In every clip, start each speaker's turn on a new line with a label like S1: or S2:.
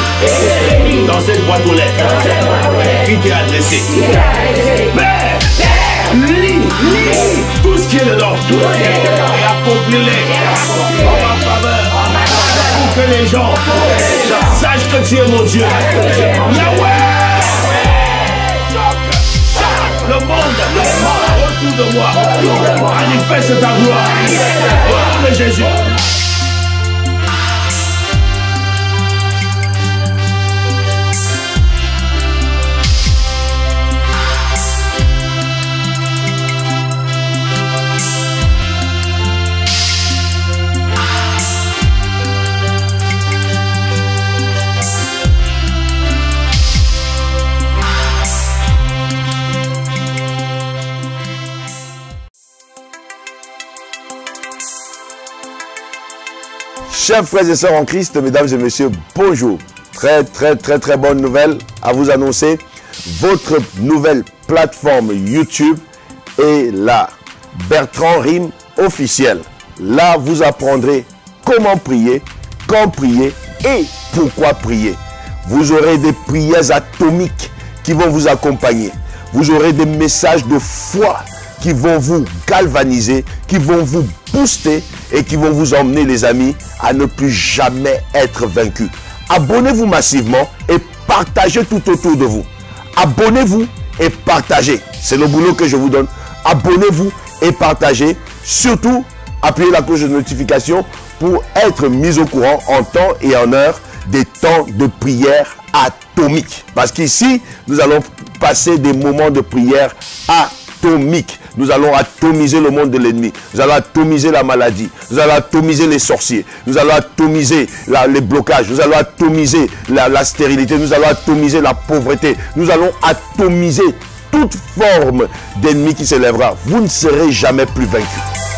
S1: dans cette boîte aux lettres qui t'est adressée. Père, lis tout ce qui est dedans et accomplis-les en ma faveur pour que les gens sachent que tu es mon Dieu. Yahweh! Le monde autour de moi manifeste ta gloire. Au nom de Jésus.
S2: Chers frères et sœurs en Christ, mesdames et messieurs, bonjour. Très bonne nouvelle à vous annoncer. Votre nouvelle plateforme YouTube est la Bertrand Rime officielle. Là, vous apprendrez comment prier, quand prier et pourquoi prier. Vous aurez des prières atomiques qui vont vous accompagner. Vous aurez des messages de foi qui vont vous galvaniser, qui vont vous booster et qui vont vous emmener, les amis, à ne plus jamais être vaincus. Abonnez-vous massivement et partagez tout autour de vous. Abonnez-vous et partagez. C'est le boulot que je vous donne. Abonnez-vous et partagez. Surtout, appuyez la cloche de notification pour être mis au courant en temps et en heure des temps de prière atomique. Parce qu'ici, nous allons passer des moments de prière atomique. Nous allons atomiser le monde de l'ennemi. Nous allons atomiser la maladie. Nous allons atomiser les sorciers. Nous allons atomiser les blocages. Nous allons atomiser la stérilité. Nous allons atomiser la pauvreté. Nous allons atomiser toute forme d'ennemi qui s'élèvera. Vous ne serez jamais plus vaincus.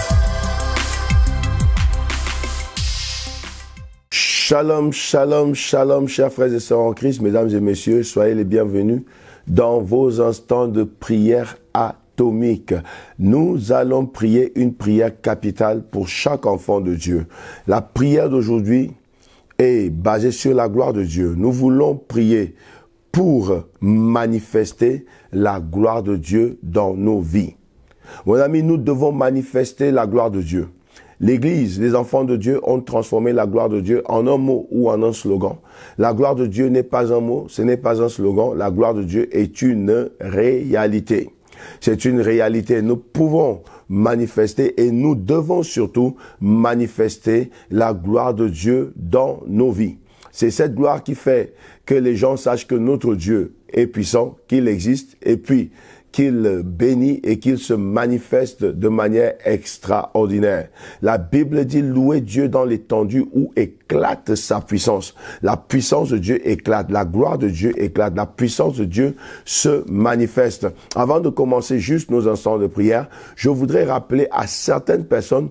S2: Shalom, shalom, shalom, chers frères et sœurs en Christ, mesdames et messieurs, soyez les bienvenus dans vos instants de prière atomique. Nous allons prier une prière capitale pour chaque enfant de Dieu. La prière d'aujourd'hui est basée sur la gloire de Dieu. Nous voulons prier pour manifester la gloire de Dieu dans nos vies. Mon ami, nous devons manifester la gloire de Dieu. L'Église, les enfants de Dieu ont transformé la gloire de Dieu en un mot ou en un slogan. La gloire de Dieu n'est pas un mot, ce n'est pas un slogan. La gloire de Dieu est une réalité. C'est une réalité. Nous pouvons manifester et nous devons surtout manifester la gloire de Dieu dans nos vies. C'est cette gloire qui fait que les gens sachent que notre Dieu est puissant, qu'il existe et puis qu'il bénit et qu'il se manifeste de manière extraordinaire. La Bible dit louer Dieu dans l'étendue où éclate sa puissance. La puissance de Dieu éclate, la gloire de Dieu éclate, la puissance de Dieu se manifeste. Avant de commencer juste nos instants de prière, je voudrais rappeler à certaines personnes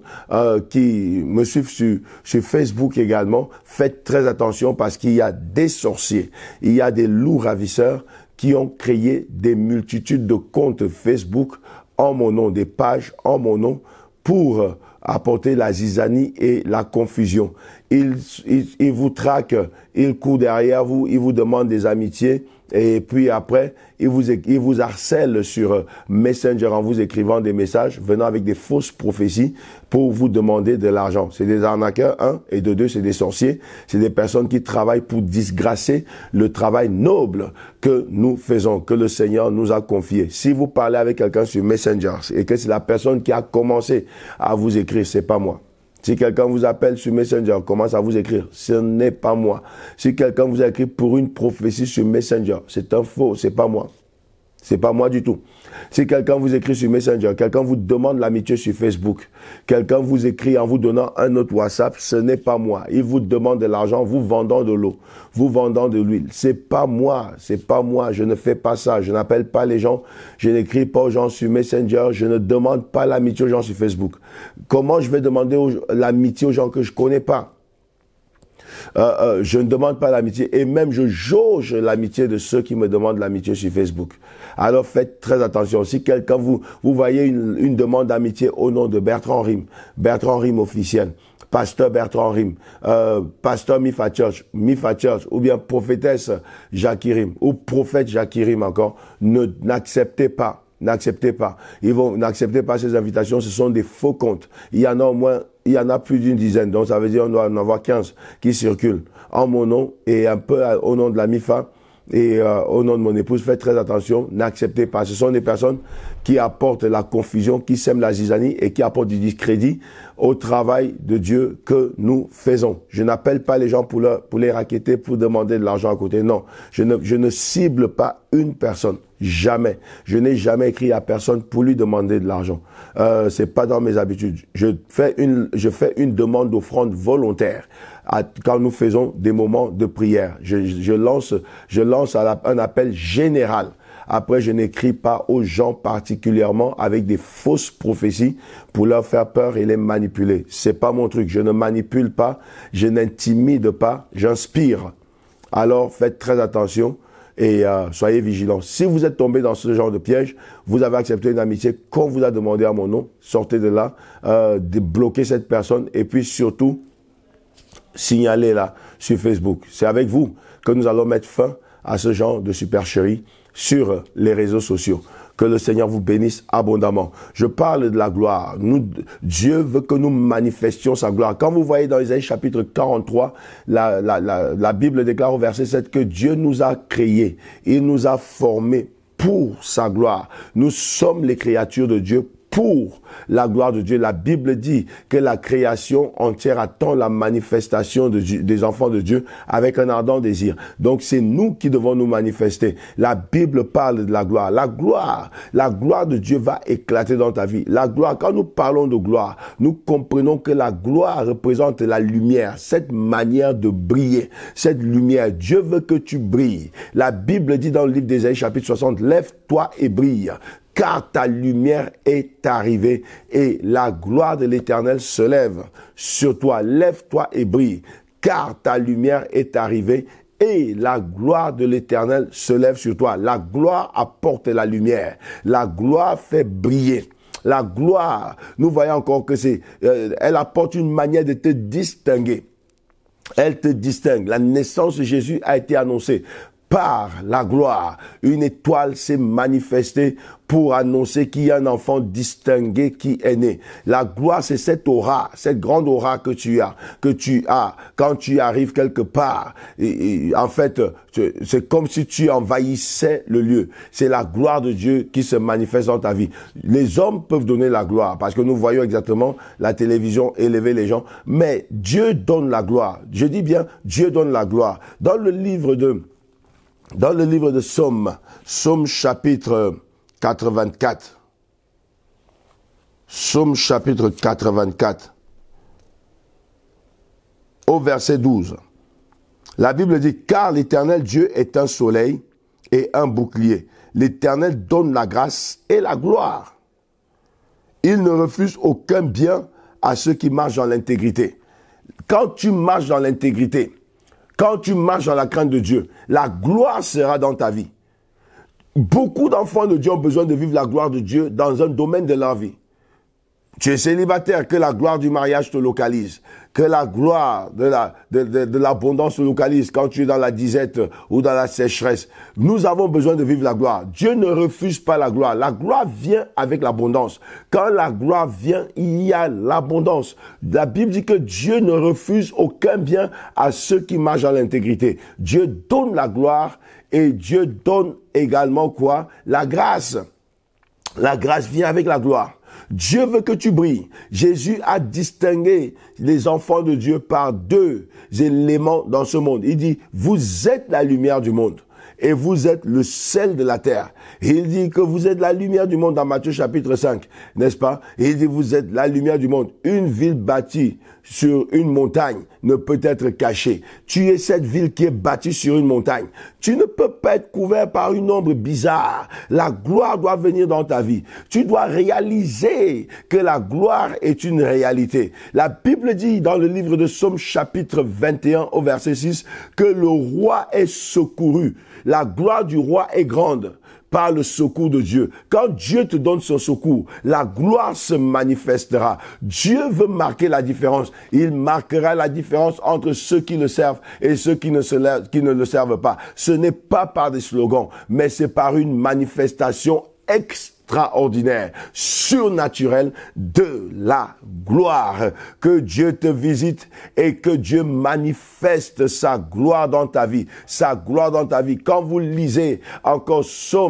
S2: qui me suivent sur Facebook également, faites très attention parce qu'il y a des sorciers, il y a des loups ravisseurs qui ont créé des multitudes de comptes Facebook en mon nom, des pages en mon nom, pour apporter la zizanie et la confusion. Ils vous traquent, ils courent derrière vous, ils vous demandent des amitiés, et puis après, ils vous harcèlent sur Messenger en vous écrivant des messages venant avec des fausses prophéties pour vous demander de l'argent. C'est des arnaqueurs, un, et de deux, c'est des sorciers. C'est des personnes qui travaillent pour disgracer le travail noble que nous faisons, que le Seigneur nous a confié. Si vous parlez avec quelqu'un sur Messenger et que c'est la personne qui a commencé à vous écrire, c'est pas moi. Si quelqu'un vous appelle sur Messenger, commence à vous écrire, ce n'est pas moi. Si quelqu'un vous a écrit pour une prophétie sur Messenger, c'est un faux, c'est pas moi. C'est pas moi du tout. Si quelqu'un vous écrit sur Messenger, quelqu'un vous demande l'amitié sur Facebook, quelqu'un vous écrit en vous donnant un autre WhatsApp, ce n'est pas moi. Il vous demande de l'argent, vous vendant de l'eau, vous vendant de l'huile. C'est pas moi, je ne fais pas ça. Je n'appelle pas les gens, je n'écris pas aux gens sur Messenger, je ne demande pas l'amitié aux gens sur Facebook. Comment je vais demander l'amitié aux gens que je connais pas? Je ne demande pas l'amitié et même je jauge l'amitié de ceux qui me demandent l'amitié sur Facebook. Alors faites très attention. Si quelqu'un vous voyez une demande d'amitié au nom de Bertrand Rim officiel, Pasteur Bertrand Rim, Pasteur Mifa Church, ou bien prophétesse Jackie Rim, ou prophète Jackie Rim encore, n'acceptez pas. N'acceptez pas. N'acceptez pas ces invitations. Ce sont des faux comptes. Il y en a plus d'une dizaine. Donc, ça veut dire qu'on doit en avoir 15 qui circulent en mon nom et un peu au nom de la MIFA et au nom de mon épouse. Faites très attention. N'acceptez pas. Ce sont des personnes qui apportent la confusion, qui sèment la zizanie et qui apportent du discrédit au travail de Dieu que nous faisons. Je n'appelle pas les gens pour les racketter, pour demander de l'argent à côté. Non. Je ne cible pas une personne. Jamais. Je n'ai jamais écrit à personne pour lui demander de l'argent. C'est pas dans mes habitudes. Je fais une demande d'offrande volontaire quand nous faisons des moments de prière. Je lance un appel général. Après, je n'écris pas aux gens particulièrement avec des fausses prophéties pour leur faire peur et les manipuler. C'est pas mon truc. Je ne manipule pas, je n'intimide pas, j'inspire. Alors, faites très attention. Et soyez vigilants. Si vous êtes tombé dans ce genre de piège, vous avez accepté une amitié qu'on vous a demandé à mon nom, sortez de là, débloquez cette personne et puis surtout, signalez-la sur Facebook. C'est avec vous que nous allons mettre fin à ce genre de supercherie sur les réseaux sociaux. Que le Seigneur vous bénisse abondamment. Je parle de la gloire. Dieu veut que nous manifestions sa gloire. Quand vous voyez dans Isaïe chapitre 43, la Bible déclare au verset 7 que Dieu nous a créés. Il nous a formés pour sa gloire. Nous sommes les créatures de Dieu pour la gloire de Dieu. La Bible dit que la création entière attend la manifestation des enfants de Dieu avec un ardent désir. Donc c'est nous qui devons nous manifester. La Bible parle de la gloire. La gloire de Dieu va éclater dans ta vie. La gloire, quand nous parlons de gloire, nous comprenons que la gloire représente la lumière, cette manière de briller, cette lumière. Dieu veut que tu brilles. La Bible dit dans le livre d'Ésaïe chapitre 60, lève-toi et brille, car ta lumière est arrivée et la gloire de l'Éternel se lève sur toi. Lève-toi et brille, car ta lumière est arrivée et la gloire de l'Éternel se lève sur toi. La gloire apporte la lumière. La gloire fait briller. La gloire, nous voyons encore que elle apporte une manière de te distinguer. Elle te distingue. La naissance de Jésus a été annoncée par la gloire. Une étoile s'est manifestée pour annoncer qu'il y a un enfant distingué qui est né. La gloire, c'est cette aura, cette grande aura que tu as quand tu arrives quelque part. En fait, c'est comme si tu envahissais le lieu. C'est la gloire de Dieu qui se manifeste dans ta vie. Les hommes peuvent donner la gloire parce que nous voyons exactement la télévision élever les gens, mais Dieu donne la gloire. Je dis bien, Dieu donne la gloire. Dans le livre de Psaume chapitre 84. Psaume chapitre 84. Au verset 12. La Bible dit, car l'Éternel Dieu est un soleil et un bouclier. L'Éternel donne la grâce et la gloire. Il ne refuse aucun bien à ceux qui marchent dans l'intégrité. Quand tu marches dans l'intégrité, quand tu marches dans la crainte de Dieu, la gloire sera dans ta vie. Beaucoup d'enfants de Dieu ont besoin de vivre la gloire de Dieu dans un domaine de leur vie. Tu es célibataire, que la gloire du mariage te localise. Que la gloire de l'abondance te localise quand tu es dans la disette ou dans la sécheresse. Nous avons besoin de vivre la gloire. Dieu ne refuse pas la gloire. La gloire vient avec l'abondance. Quand la gloire vient, il y a l'abondance. La Bible dit que Dieu ne refuse aucun bien à ceux qui marchent dans l'intégrité. Dieu donne la gloire et Dieu donne également quoi? La grâce. La grâce vient avec la gloire. Dieu veut que tu brilles. Jésus a distingué les enfants de Dieu par deux éléments dans ce monde. Il dit, vous êtes la lumière du monde et vous êtes le sel de la terre. Et il dit que vous êtes la lumière du monde dans Matthieu chapitre 5, n'est-ce pas? Et il dit, vous êtes la lumière du monde. Une ville bâtie sur une montagne ne peut être caché. Tu es cette ville qui est bâtie sur une montagne. Tu ne peux pas être couvert par une ombre bizarre. La gloire doit venir dans ta vie. Tu dois réaliser que la gloire est une réalité. La Bible dit dans le livre de Psaume chapitre 21 au verset 6 que le roi est secouru. La gloire du roi est grande par le secours de Dieu. Quand Dieu te donne son secours, la gloire se manifestera. Dieu veut marquer la différence. Il marquera la différence entre ceux qui le servent et ceux qui ne le servent pas. Ce n'est pas par des slogans, mais c'est par une manifestation extraordinaire, surnaturelle de la gloire. Que Dieu te visite et que Dieu manifeste sa gloire dans ta vie. Sa gloire dans ta vie. Quand vous lisez encore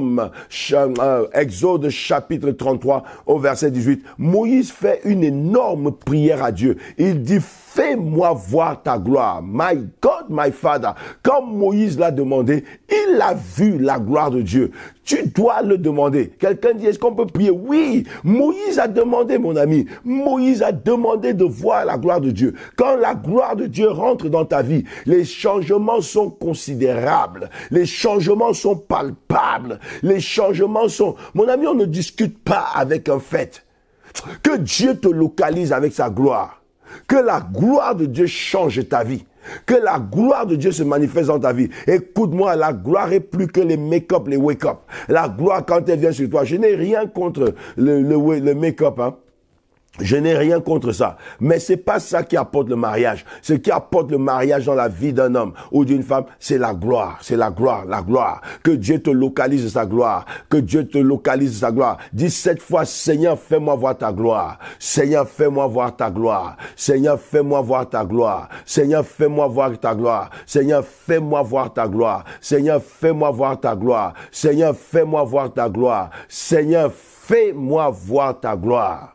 S2: Exode chapitre 33 au verset 18, Moïse fait une énorme prière à Dieu. Il dit: fais-moi voir ta gloire. My God, my Father. Quand Moïse l'a demandé, il a vu la gloire de Dieu. Tu dois le demander. Quelqu'un dit: est-ce qu'on peut prier? Oui, Moïse a demandé, mon ami. Moïse a demandé de voir la gloire de Dieu. Quand la gloire de Dieu rentre dans ta vie, les changements sont considérables. Les changements sont palpables. Les changements sont... Mon ami, on ne discute pas avec un fait. Que Dieu te localise avec sa gloire. Que la gloire de Dieu change ta vie. Que la gloire de Dieu se manifeste dans ta vie. Écoute-moi, la gloire est plus que les make-up, les wake-up. La gloire, quand elle vient sur toi, je n'ai rien contre le make-up, hein. Je n'ai rien contre ça. Mais c'est pas ça qui apporte le mariage. Ce qui apporte le mariage dans la vie d'un homme ou d'une femme, c'est la gloire. C'est la gloire, la gloire. Que Dieu te localise sa gloire. Que Dieu te localise sa gloire. Dis 7 fois: Seigneur, fais-moi voir ta gloire. Seigneur, fais-moi voir ta gloire. Seigneur, fais-moi voir ta gloire. Seigneur, fais-moi voir ta gloire. Seigneur, fais-moi voir ta gloire. Seigneur, fais-moi voir ta gloire. Seigneur, fais-moi voir ta gloire. Seigneur, fais-moi voir ta gloire.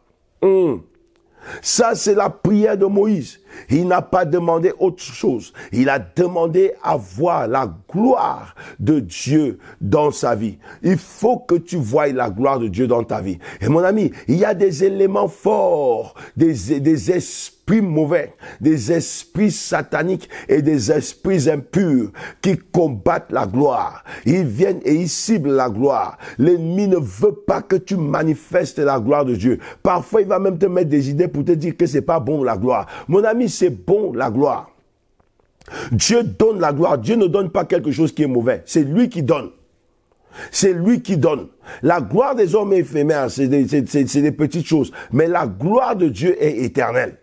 S2: Ça, c'est la prière de Moïse. Il n'a pas demandé autre chose. Il a demandé à voir la gloire de Dieu dans sa vie. Il faut que tu voies la gloire de Dieu dans ta vie. Et mon ami, il y a des éléments forts, des esprits mauvais, des esprits sataniques et des esprits impurs qui combattent la gloire. Ils viennent et ils ciblent la gloire. L'ennemi ne veut pas que tu manifestes la gloire de Dieu. Parfois, il va même te mettre des idées pour te dire que c'est pas bon la gloire. Mon ami, c'est bon la gloire. Dieu donne la gloire. Dieu ne donne pas quelque chose qui est mauvais. C'est lui qui donne. C'est lui qui donne. La gloire des hommes est éphémère, c'est des petites choses. Mais la gloire de Dieu est éternelle.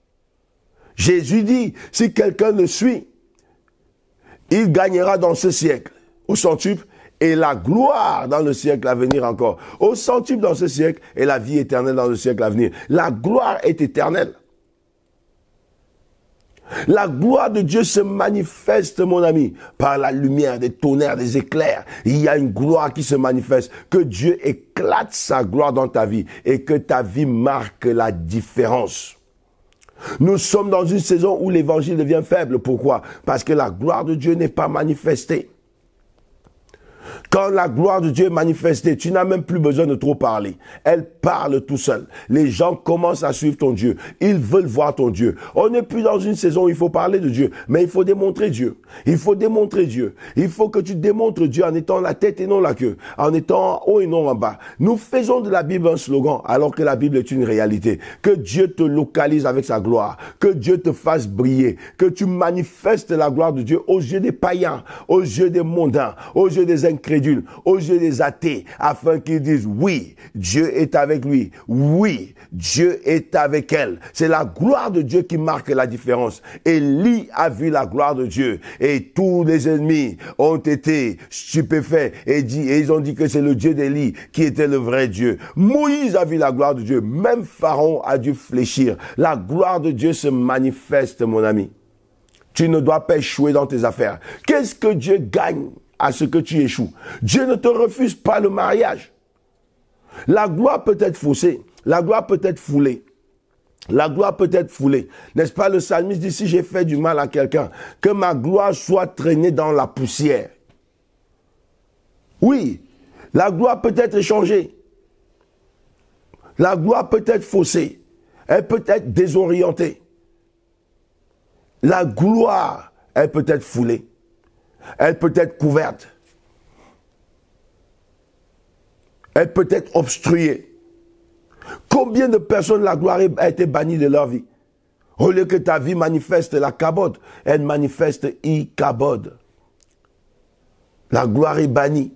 S2: Jésus dit, si quelqu'un le suit, il gagnera dans ce siècle, au centuple, et la gloire dans le siècle à venir encore. Au centuple dans ce siècle, et la vie éternelle dans le siècle à venir. La gloire est éternelle. La gloire de Dieu se manifeste, mon ami, par la lumière, des tonnerres, des éclairs. Il y a une gloire qui se manifeste. Que Dieu éclate sa gloire dans ta vie et que ta vie marque la différence. Nous sommes dans une saison où l'évangile devient faible. Pourquoi? Parce que la gloire de Dieu n'est pas manifestée. Quand la gloire de Dieu est manifestée, tu n'as même plus besoin de trop parler. Elle parle tout seul. Les gens commencent à suivre ton Dieu. Ils veulent voir ton Dieu. On n'est plus dans une saison où il faut parler de Dieu, mais il faut démontrer Dieu. Il faut démontrer Dieu. Il faut que tu démontres Dieu en étant la tête et non la queue, en étant en haut et non en bas. Nous faisons de la Bible un slogan, alors que la Bible est une réalité. Que Dieu te localise avec sa gloire. Que Dieu te fasse briller. Que tu manifestes la gloire de Dieu aux yeux des païens, aux yeux des mondains, aux yeux des incrédules, aux yeux des athées, afin qu'ils disent oui, Dieu est avec lui, oui, Dieu est avec elle. C'est la gloire de Dieu qui marque la différence. Élie a vu la gloire de Dieu et tous les ennemis ont été stupéfaits et ils ont dit que c'est le Dieu d'Élie qui était le vrai Dieu. Moïse a vu la gloire de Dieu, même Pharaon a dû fléchir. La gloire de Dieu se manifeste, mon ami. Tu ne dois pas échouer dans tes affaires. Qu'est-ce que Dieu gagne à ce que tu échoues? Dieu ne te refuse pas le mariage. La gloire peut être faussée. La gloire peut être foulée. La gloire peut être foulée. N'est-ce pas, le psalmiste dit, si j'ai fait du mal à quelqu'un, que ma gloire soit traînée dans la poussière. Oui, la gloire peut être échangée. La gloire peut être faussée. Elle peut être désorientée. La gloire, elle peut être foulée. Elle peut être couverte. Elle peut être obstruée. Combien de personnes la gloire a été bannie de leur vie? Au lieu que ta vie manifeste la kabod, elle manifeste i-kabod. La gloire est bannie.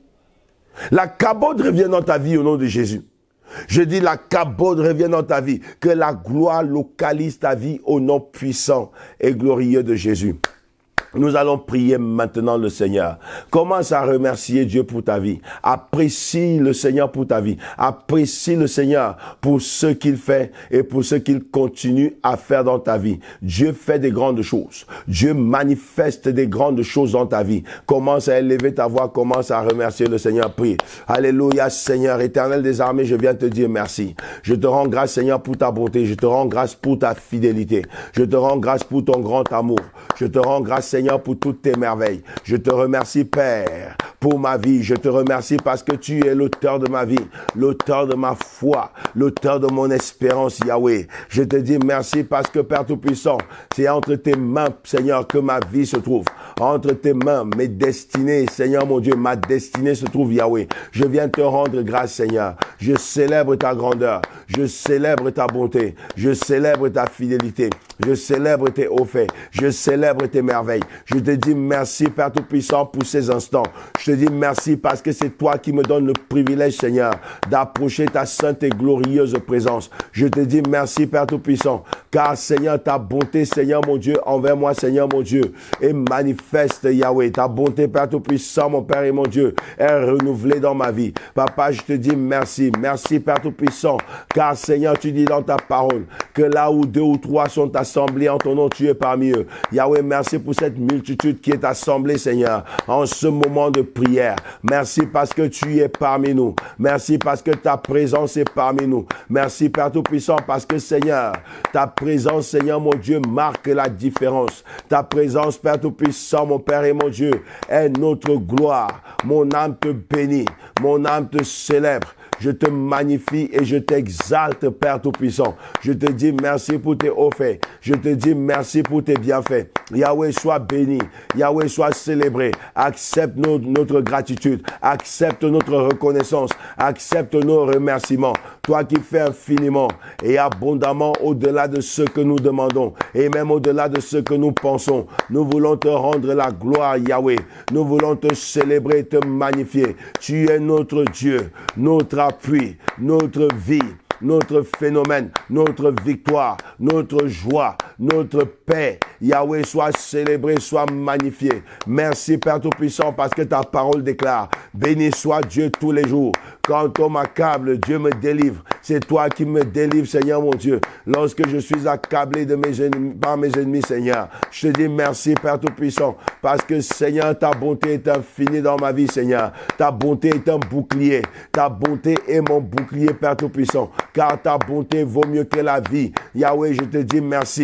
S2: La kabod revient dans ta vie au nom de Jésus. Je dis la kabod revient dans ta vie. Que la gloire localise ta vie au nom puissant et glorieux de Jésus. Nous allons prier maintenant le Seigneur. Commence à remercier Dieu pour ta vie. Apprécie le Seigneur pour ta vie. Apprécie le Seigneur pour ce qu'il fait et pour ce qu'il continue à faire dans ta vie. Dieu fait des grandes choses. Dieu manifeste des grandes choses dans ta vie. Commence à élever ta voix. Commence à remercier le Seigneur. Prie. Alléluia, Seigneur, Éternel des armées, je viens te dire merci. Je te rends grâce, Seigneur, pour ta bonté. Je te rends grâce pour ta fidélité. Je te rends grâce pour ton grand amour. Je te rends grâce, Seigneur, pour toutes tes merveilles. Je te remercie, Père, pour ma vie. Je te remercie parce que tu es l'auteur de ma vie, l'auteur de ma foi, l'auteur de mon espérance, Yahweh. Je te dis merci parce que, Père Tout-Puissant, c'est entre tes mains, Seigneur, que ma vie se trouve. Entre tes mains, mes destinées, Seigneur mon Dieu, ma destinée se trouve, Yahweh. Je viens te rendre grâce, Seigneur. Je célèbre ta grandeur. Je célèbre ta bonté. Je célèbre ta fidélité. Je célèbre tes hauts faits. Je célèbre tes merveilles. Je te dis merci, Père Tout-Puissant, pour ces instants. Je te dis merci parce que c'est toi qui me donnes le privilège, Seigneur, d'approcher ta sainte et glorieuse présence. Je te dis merci, Père Tout-Puissant, car, Seigneur, ta bonté, Seigneur mon Dieu, envers moi, Seigneur mon Dieu, est manifeste, Yahweh. Ta bonté, Père Tout-Puissant, mon Père et mon Dieu, est renouvelée dans ma vie. Papa, je te dis merci. Merci, Père Tout-Puissant, car, Seigneur, tu dis dans ta parole que là où 2 ou 3 sont assemblés en ton nom, tu es parmi eux. Yahweh, merci pour cette multitude qui est assemblée, Seigneur, en ce moment de prière. Merci parce que tu es parmi nous. Merci parce que ta présence est parmi nous. Merci, Père Tout-Puissant, parce que, Seigneur, ta présence, Seigneur, mon Dieu, marque la différence. Ta présence, Père Tout-Puissant, mon Père et mon Dieu, est notre gloire. Mon âme te bénit. Mon âme te célèbre. Je te magnifie et je t'exalte, Père Tout-Puissant. Je te dis merci pour tes hauts faits. Je te dis merci pour tes bienfaits. Yahweh, sois béni. Yahweh, sois célébré. Accepte notre gratitude. Accepte notre reconnaissance. Accepte nos remerciements. Toi qui fais infiniment et abondamment au-delà de ce que nous demandons et même au-delà de ce que nous pensons. Nous voulons te rendre la gloire, Yahweh. Nous voulons te célébrer, te magnifier. Tu es notre Dieu, notre appui, notre vie, notre phénomène, notre victoire, notre joie, notre paix. Yahweh, sois célébré, sois magnifié. Merci, Père Tout-Puissant, parce que ta parole déclare: béni soit Dieu tous les jours. Quand on m'accable, Dieu me délivre. C'est toi qui me délivres, Seigneur mon Dieu. Lorsque je suis accablé de par mes ennemis, Seigneur, je te dis merci, Père Tout-Puissant, parce que, Seigneur, ta bonté est infinie dans ma vie, Seigneur. Ta bonté est un bouclier. Ta bonté est mon bouclier, Père Tout-Puissant, car ta bonté vaut mieux que la vie. Yahweh, je te dis merci.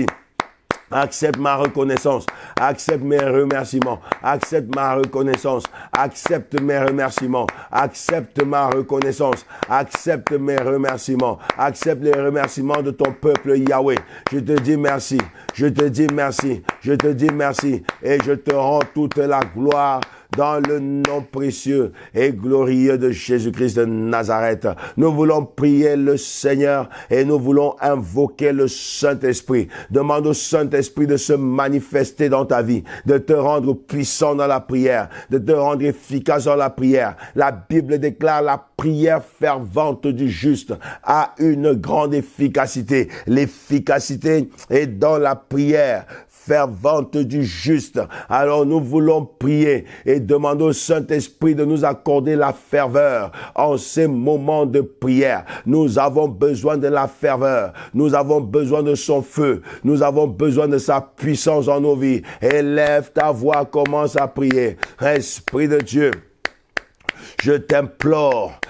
S2: Accepte ma reconnaissance, accepte mes remerciements, accepte ma reconnaissance, accepte mes remerciements, accepte ma reconnaissance, accepte mes remerciements, accepte les remerciements de ton peuple, Yahweh. Je te dis merci, je te dis merci, je te dis merci et je te rends toute la gloire dans le nom précieux et glorieux de Jésus-Christ de Nazareth. Nous voulons prier le Seigneur et nous voulons invoquer le Saint-Esprit. Demande au Saint-Esprit de se manifester dans ta vie, de te rendre puissant dans la prière, de te rendre efficace dans la prière. La Bible déclare: la prière fervente du juste a une grande efficacité. L'efficacité est dans la prière fervente du juste. Alors nous voulons prier et demander au Saint-Esprit de nous accorder la ferveur en ces moments de prière. Nous avons besoin de la ferveur. Nous avons besoin de son feu. Nous avons besoin de sa puissance dans nos vies. Élève ta voix, commence à prier. Esprit de Dieu, je t'implore,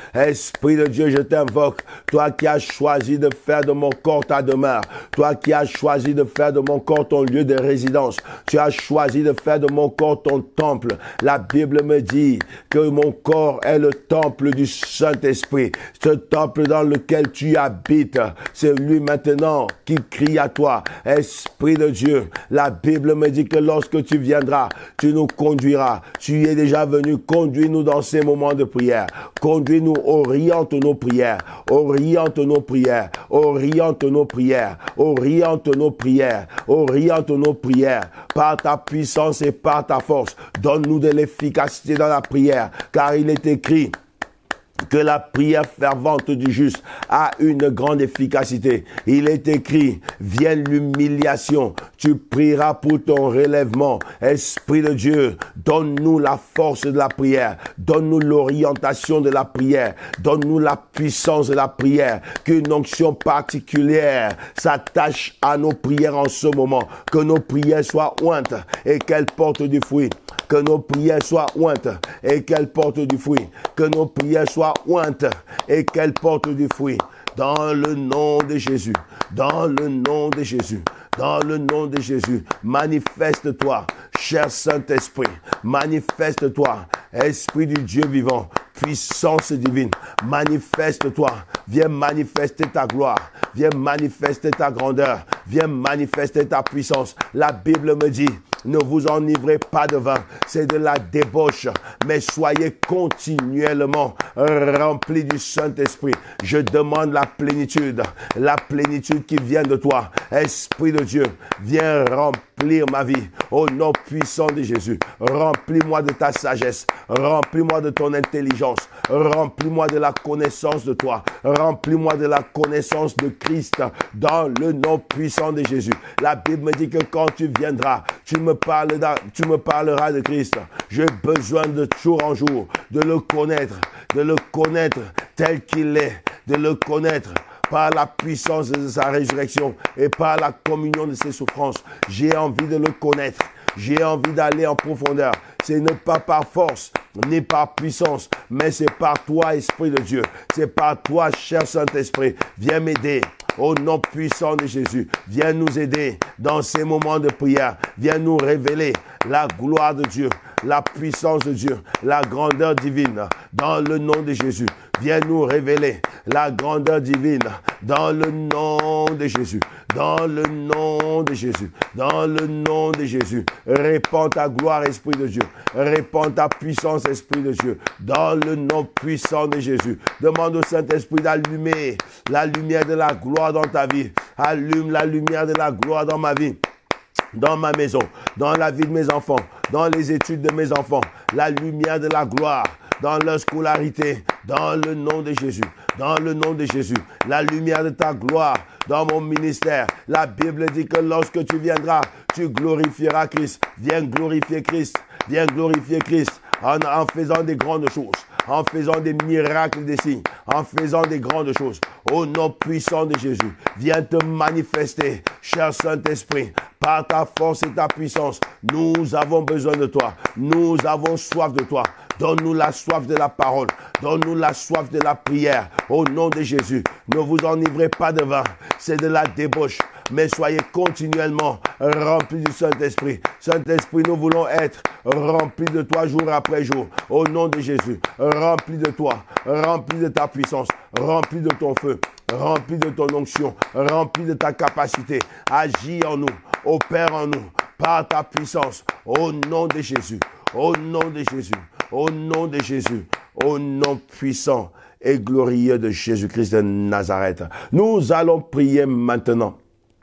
S2: Esprit de Dieu, je t'invoque. Toi qui as choisi de faire de mon corps ta demeure. Toi qui as choisi de faire de mon corps ton lieu de résidence. Tu as choisi de faire de mon corps ton temple. La Bible me dit que mon corps est le temple du Saint-Esprit. Ce temple dans lequel tu habites. C'est lui maintenant qui crie à toi. Esprit de Dieu, la Bible me dit que lorsque tu viendras, tu nous conduiras. Tu y es déjà venu, conduis-nous dans ces moments de prière. Conduis-nous, oriente nos prières, oriente nos prières, oriente nos prières, oriente nos prières, oriente nos prières. Par ta puissance et par ta force, donne-nous de l'efficacité dans la prière, car il est écrit que la prière fervente du juste a une grande efficacité. Il est écrit, vienne l'humiliation, tu prieras pour ton relèvement. Esprit de Dieu, donne-nous la force de la prière, donne-nous l'orientation de la prière, donne-nous la puissance de la prière, qu'une onction particulière s'attache à nos prières en ce moment, que nos prières soient ointes et qu'elles portent du fruit. Que nos prières soient ointes et qu'elles portent du fruit. Que nos prières soient ointes et qu'elles portent du fruit. Dans le nom de Jésus. Dans le nom de Jésus. Dans le nom de Jésus. Manifeste-toi, cher Saint-Esprit. Manifeste-toi, Esprit du Dieu vivant. Puissance divine. Manifeste-toi. Viens manifester ta gloire. Viens manifester ta grandeur. Viens manifester ta puissance. La Bible me dit, ne vous enivrez pas de vin, c'est de la débauche, mais soyez continuellement remplis du Saint-Esprit. Je demande la plénitude qui vient de toi. Esprit de Dieu, viens remplir ma vie au nom puissant de Jésus. Remplis-moi de ta sagesse, remplis-moi de ton intelligence, remplis-moi de la connaissance de toi, remplis-moi de la connaissance de Christ dans le nom puissant de Jésus. La Bible me dit que quand tu viendras, tu me parleras de Christ. J'ai besoin de jour en jour de le connaître tel qu'il est, de le connaître par la puissance de sa résurrection et par la communion de ses souffrances. J'ai envie de le connaître. J'ai envie d'aller en profondeur. C'est ne pas par force, ni par puissance, mais c'est par toi, Esprit de Dieu. C'est par toi, cher Saint-Esprit. Viens m'aider. Au nom puissant de Jésus, viens nous aider dans ces moments de prière. Viens nous révéler la gloire de Dieu, la puissance de Dieu, la grandeur divine dans le nom de Jésus. Viens nous révéler la grandeur divine dans le nom de Jésus. Dans le nom de Jésus. Dans le nom de Jésus. Répands ta gloire, Esprit de Dieu. Répands ta puissance, Esprit de Dieu. Dans le nom puissant de Jésus. Demande au Saint-Esprit d'allumer la lumière de la gloire dans ta vie. Allume la lumière de la gloire dans ma vie. Dans ma maison, dans la vie de mes enfants, dans les études de mes enfants, la lumière de la gloire, dans leur scolarité, dans le nom de Jésus, dans le nom de Jésus, la lumière de ta gloire dans mon ministère. La Bible dit que lorsque tu viendras, tu glorifieras Christ. Viens glorifier Christ, viens glorifier Christ en faisant des grandes choses, en faisant des miracles, des signes, en faisant des grandes choses. Au nom puissant de Jésus, viens te manifester, cher Saint-Esprit, par ta force et ta puissance. Nous avons besoin de toi. Nous avons soif de toi. Donne-nous la soif de la parole. Donne-nous la soif de la prière. Au nom de Jésus, ne vous enivrez pas de vin. C'est de la débauche. Mais soyez continuellement remplis du Saint-Esprit. Saint-Esprit, nous voulons être remplis de toi jour après jour. Au nom de Jésus, remplis de toi, remplis de ta puissance, remplis de ton feu, remplis de ton onction, remplis de ta capacité. Agis en nous, opère en nous, par ta puissance. Au nom de Jésus, au nom de Jésus, au nom de Jésus, au nom puissant et glorieux de Jésus-Christ de Nazareth. Nous allons prier maintenant.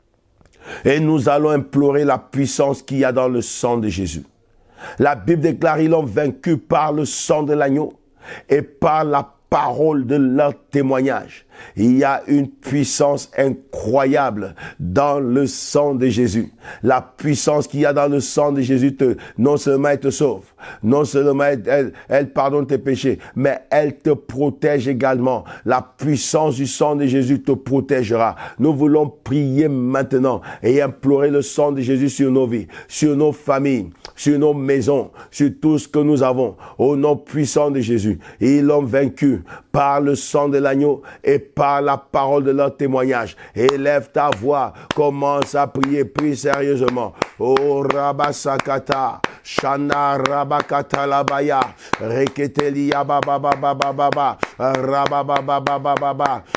S2: Et nous allons implorer la puissance qu'il y a dans le sang de Jésus. La Bible déclare, ils l'ont vaincu par le sang de l'agneau et par la parole de leur témoignage. Il y a une puissance incroyable dans le sang de Jésus. La puissance qu'il y a dans le sang de Jésus, non seulement elle te sauve, non seulement elle pardonne tes péchés, mais elle te protège également. La puissance du sang de Jésus te protégera. Nous voulons prier maintenant et implorer le sang de Jésus sur nos vies, sur nos familles, sur nos maisons, sur tout ce que nous avons. Au nom puissant de Jésus. Et ils l'ont vaincu par le sang de l'agneau et par la parole de leur témoignage. Élève ta voix, commence à prier, prie sérieusement. Oh Rabasakata, Shana Rabakata Labaya, Reketelia Baba Baba Baba, Rabababa,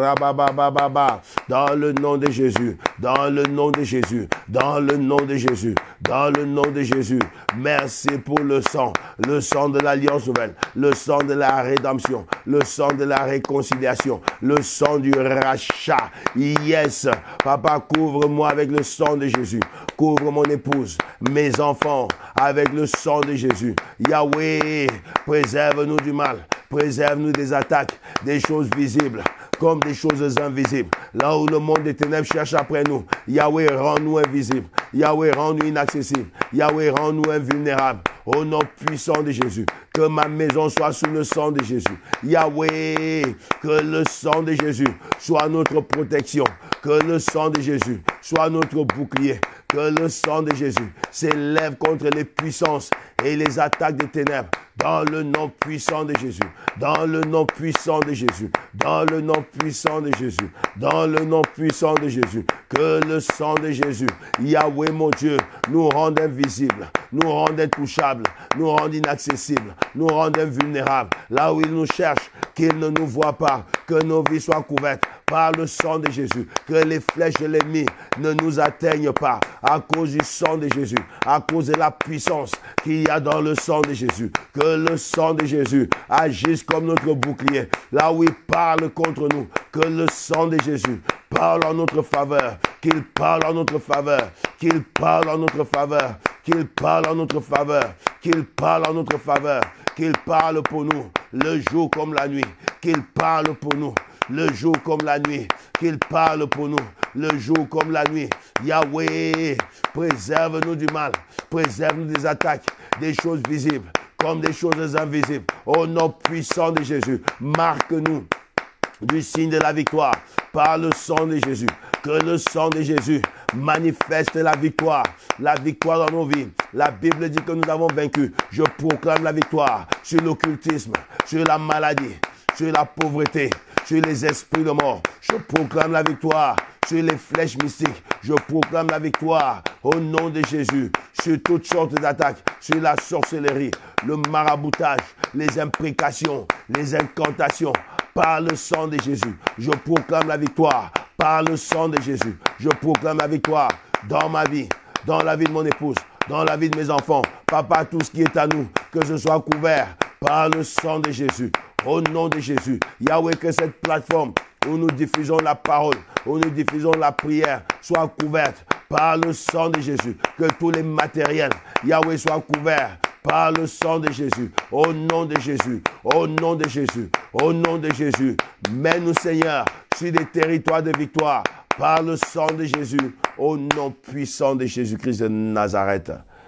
S2: Rabababa, dans le nom de Jésus, dans le nom de Jésus, dans le nom de Jésus, dans le nom de Jésus. Merci pour le sang de l'alliance nouvelle, le sang de la rédemption, le sang de la réconciliation, le sang du rachat. Yes, papa, couvre-moi avec le sang de Jésus. Couvre mon épouse, mes enfants, avec le sang de Jésus. Yahweh, préserve-nous du mal. Préserve-nous des attaques, des choses visibles comme des choses invisibles. Là où le monde des ténèbres cherche après nous, Yahweh, rends-nous invisibles. Yahweh, rends-nous inaccessibles. Yahweh, rends-nous invulnérables. Au nom puissant de Jésus, que ma maison soit sous le sang de Jésus. Yahweh, que le sang de Jésus soit notre protection. Que le sang de Jésus soit notre bouclier. Que le sang de Jésus s'élève contre les puissances et les attaques des ténèbres. Dans le nom puissant de Jésus. Dans le nom puissant de Jésus. Dans le nom puissant de Jésus. Dans le nom puissant de Jésus. Que le sang de Jésus, Yahweh mon Dieu, nous rende invisibles, nous rende intouchables, nous rende inaccessibles, nous rende invulnérables. Là où il nous cherche, qu'il ne nous voit pas, que nos vies soient couvertes par le sang de Jésus, que les flèches de l'ennemi ne nous atteignent pas à cause du sang de Jésus, à cause de la puissance qu'il y a dans le sang de Jésus. Que le sang de Jésus agisse comme notre bouclier, là où il parle contre nous. Que le sang de Jésus parle en notre faveur, qu'il parle en notre faveur, qu'il parle en notre faveur, qu'il parle en notre faveur, qu'il parle en notre faveur, qu'il parle pour nous le jour comme la nuit, qu'il parle pour nous le jour comme la nuit, qu'il parle pour nous le jour comme la nuit. Yahweh, préserve-nous du mal, préserve-nous des attaques, des choses visibles comme des choses invisibles. Au nom puissant de Jésus, marque-nous du signe de la victoire par le sang de Jésus. Que le sang de Jésus manifeste la victoire dans nos vies. La Bible dit que nous avons vaincu. Je proclame la victoire sur l'occultisme, sur la maladie, sur la pauvreté, sur les esprits de mort. Je proclame la victoire sur les flèches mystiques. Je proclame la victoire au nom de Jésus sur toutes sortes d'attaques, sur la sorcellerie, le maraboutage, les imprécations, les incantations. Par le sang de Jésus, je proclame la victoire. Par le sang de Jésus, je proclame la victoire dans ma vie, dans la vie de mon épouse, dans la vie de mes enfants. Papa, tout ce qui est à nous, que ce soit couvert par le sang de Jésus. Au nom de Jésus, Yahweh, que cette plateforme où nous diffusons la parole, où nous diffusons la prière, soit couverte par le sang de Jésus. Que tous les matériels, Yahweh, soient couverts par le sang de Jésus. Au nom de Jésus, au nom de Jésus, au nom de Jésus. Mets-nous, Seigneur, sur des territoires de victoire par le sang de Jésus. Au nom puissant de Jésus-Christ de Nazareth.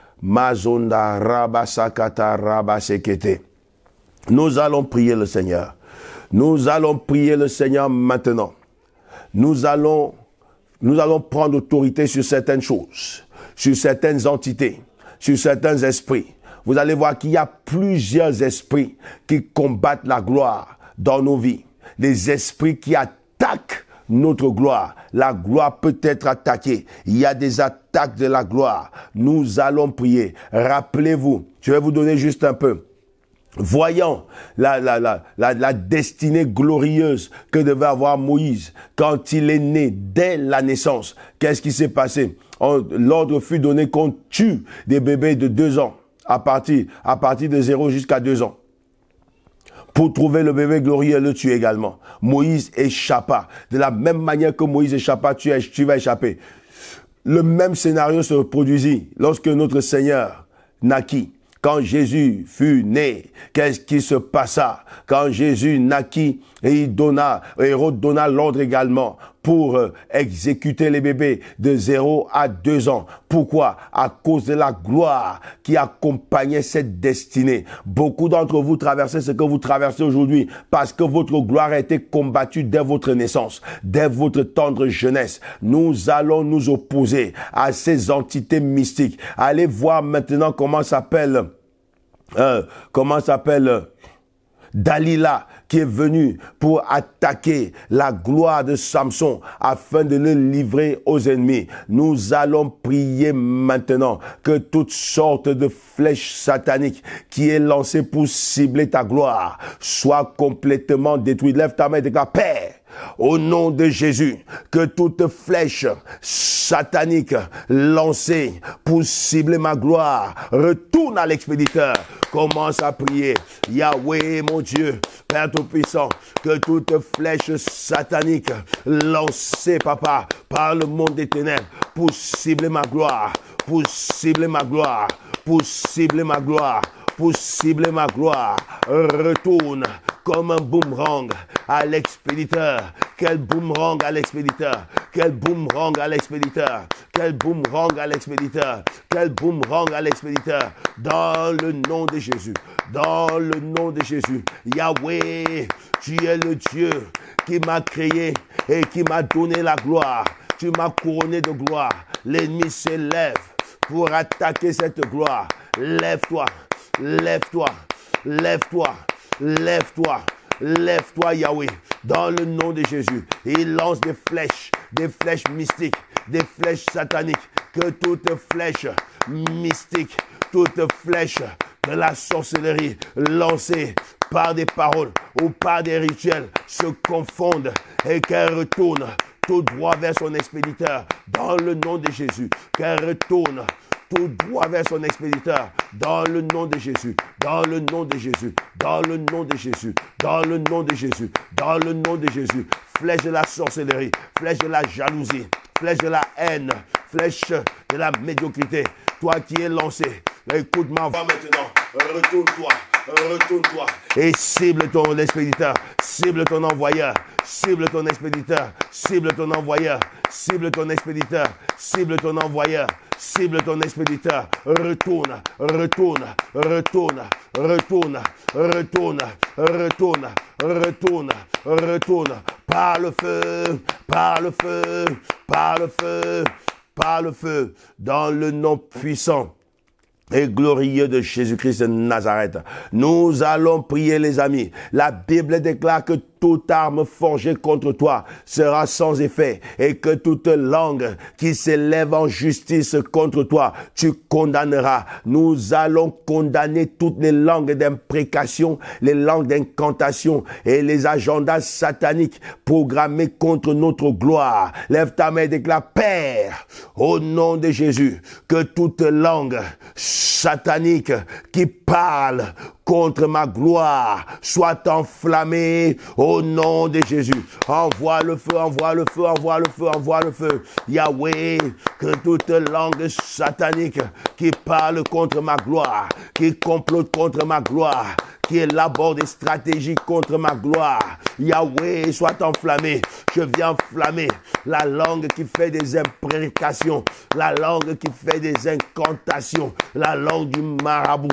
S2: Mazonda rabasakata rabasekete. Nous allons prier le Seigneur. Nous allons prier le Seigneur maintenant. Nous allons prendre autorité sur certaines choses, sur certaines entités, sur certains esprits. Vous allez voir qu'il y a plusieurs esprits qui combattent la gloire dans nos vies. Des esprits qui attaquent notre gloire. La gloire peut être attaquée. Il y a des attaques de la gloire. Nous allons prier. Rappelez-vous, je vais vous donner juste un peu. Voyant la destinée glorieuse que devait avoir Moïse quand il est né dès la naissance. Qu'est-ce qui s'est passé? L'ordre fut donné qu'on tue des bébés de 2 ans à partir de 0 jusqu'à 2 ans. Pour trouver le bébé glorieux et le tuer également. Moïse échappa. De la même manière que Moïse échappa, tu vas échapper. Le même scénario se produisit lorsque notre Seigneur naquit. quand Jésus fut né, qu'est-ce qui se passa? Quand Jésus naquit, et Hérode donna l'ordre également pour exécuter les bébés de 0 à 2 ans. Pourquoi? À cause de la gloire qui accompagnait cette destinée. Beaucoup d'entre vous traversez ce que vous traversez aujourd'hui parce que votre gloire a été combattue dès votre naissance, dès votre tendre jeunesse. Nous allons nous opposer à ces entités mystiques. Allez voir maintenant comment s'appelle Dalila, qui est venu pour attaquer la gloire de Samson afin de le livrer aux ennemis. Nous allons prier maintenant que toutes sortes de flèches sataniques qui est lancée pour cibler ta gloire soient complètement détruites. Lève ta main et déclare: Père, au nom de Jésus, que toute flèche satanique lancée pour cibler ma gloire retourne à l'expéditeur. Commence à prier. Yahweh, mon Dieu, Père Tout-Puissant, que toute flèche satanique lancée, Papa, par le monde des ténèbres pour cibler ma gloire, pour cibler ma gloire, pour cibler ma gloire, pour cibler ma gloire, retourne comme un boomerang à l'expéditeur. Quel boomerang à l'expéditeur, quel boomerang à l'expéditeur, quel boomerang à l'expéditeur, quel boomerang à l'expéditeur. Dans le nom de Jésus, dans le nom de Jésus. Yahweh, tu es le Dieu qui m'a créé et qui m'a donné la gloire. Tu m'as couronné de gloire. L'ennemi s'élève pour attaquer cette gloire. Lève-toi, lève-toi, lève-toi, lève-toi, lève-toi, Yahweh, dans le nom de Jésus. Il lance des flèches mystiques, des flèches sataniques. Que toute flèche mystique, toute flèche de la sorcellerie lancée par des paroles ou par des rituels se confondent et qu'elle retourne tout droit vers son expéditeur. Dans le nom de Jésus, qu'elle retourne tout droit vers son expéditeur. Dans le nom de Jésus, dans le nom de Jésus, dans le nom de Jésus, dans le nom de Jésus, dans le nom de Jésus. Flèche de la sorcellerie, flèche de la jalousie, flèche de la haine, flèche de la médiocrité. Toi qui es lancé, écoute ma voix maintenant. Retourne-toi, retourne-toi et cible ton expéditeur, cible ton envoyeur, cible ton expéditeur, cible ton envoyeur, cible ton expéditeur, cible ton envoyeur, cible ton expéditeur. Retourne, retourne, retourne, retourne, retourne, retourne, retourne, retourne, par le feu, par le feu, par le feu, par le feu, dans le nom puissant et glorieux de Jésus-Christ de Nazareth. Nous allons prier, les amis. La Bible déclare que toute arme forgée contre toi sera sans effet et que toute langue qui s'élève en justice contre toi, tu condamneras. Nous allons condamner toutes les langues d'imprécation, les langues d'incantation et les agendas sataniques programmés contre notre gloire. Lève ta main et déclare: Père, au nom de Jésus, que toute langue satanique qui parle contre ma gloire soit enflammée au nom de Jésus. Envoie le feu, envoie le feu, envoie le feu, envoie le feu. Yahweh, que toute langue satanique qui parle contre ma gloire, qui complote contre ma gloire, qui élabore des stratégies contre ma gloire, Yahweh, soit enflammé. Je viens enflammer la langue qui fait des imprécations, la langue qui fait des incantations, la langue du marabout,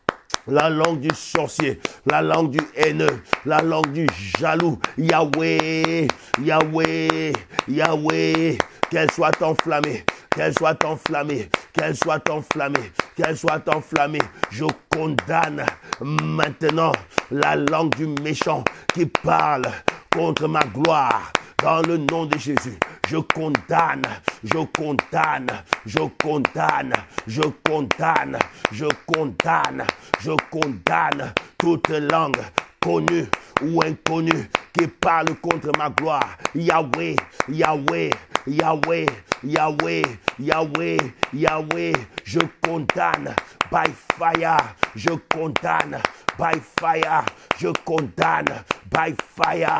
S2: la langue du sorcier, la langue du haineux, la langue du jaloux. Yahweh, Yahweh, Yahweh, qu'elle soit enflammée, qu'elle soit enflammée, qu'elle soit enflammée, qu'elle soit enflammée. Je condamne maintenant la langue du méchant qui parle contre ma gloire. Dans le nom de Jésus, je condamne, je condamne, je condamne, je condamne, je condamne, je condamne toute langue connue ou inconnue qui parle contre ma gloire. Yahweh, Yahweh, Yahweh, Yahweh, Yahweh, Yahweh, je condamne by fire, je condamne by fire, je condamne by fire,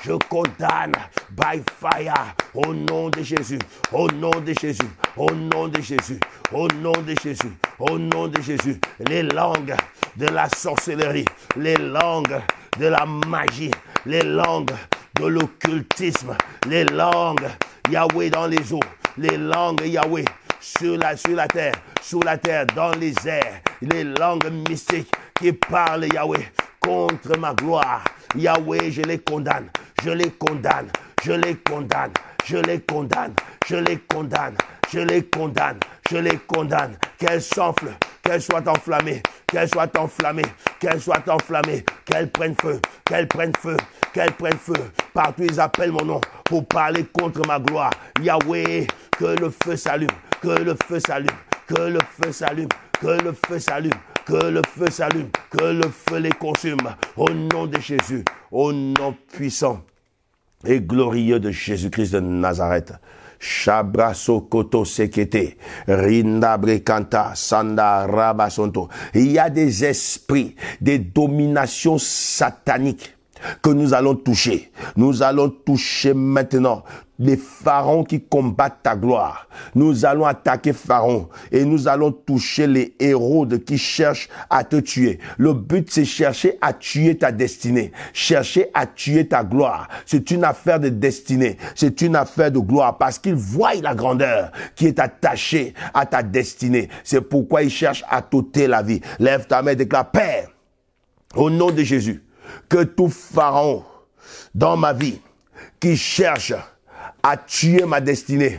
S2: je condamne by fire, au nom de Jésus, au nom de Jésus, au nom de Jésus, au nom de Jésus, au nom de Jésus, les langues de la sorcellerie, les langues de la magie, les langues de l'occultisme, les langues, Yahweh, dans les eaux, les langues, Yahweh, sur la terre, dans les airs, les langues mystiques qui parlent, Yahweh, contre ma gloire. Yahweh, je les condamne, je les condamne, je les condamne, je les condamne, je les condamne, je les condamne, je les condamne, qu'elles s'enflent, qu'elles soient enflammées, qu'elles soient enflammées, qu'elles soient enflammées, qu'elles prennent feu, qu'elles prennent feu, qu'elles prennent feu. Partout ils appellent mon nom pour parler contre ma gloire. Yahweh, que le feu s'allume, que le feu s'allume, que le feu s'allume, que le feu s'allume, que le feu s'allume, que le feu les consume. Au nom de Jésus, au nom puissant et glorieux de Jésus-Christ de Nazareth. Shabraso koto sekete, rinda brekanta, sanda rabasonto. Il y a des esprits, des dominations sataniques que nous allons toucher. Nous allons toucher maintenant les pharaons qui combattent ta gloire. Nous allons attaquer Pharaon et nous allons toucher les héros qui cherchent à te tuer. Le but, c'est chercher à tuer ta destinée, chercher à tuer ta gloire. C'est une affaire de destinée, c'est une affaire de gloire parce qu'ils voient la grandeur qui est attachée à ta destinée. C'est pourquoi ils cherchent à t'ôter la vie. Lève ta main et déclare: Père, au nom de Jésus, que tout pharaon dans ma vie qui cherche à tuer ma destinée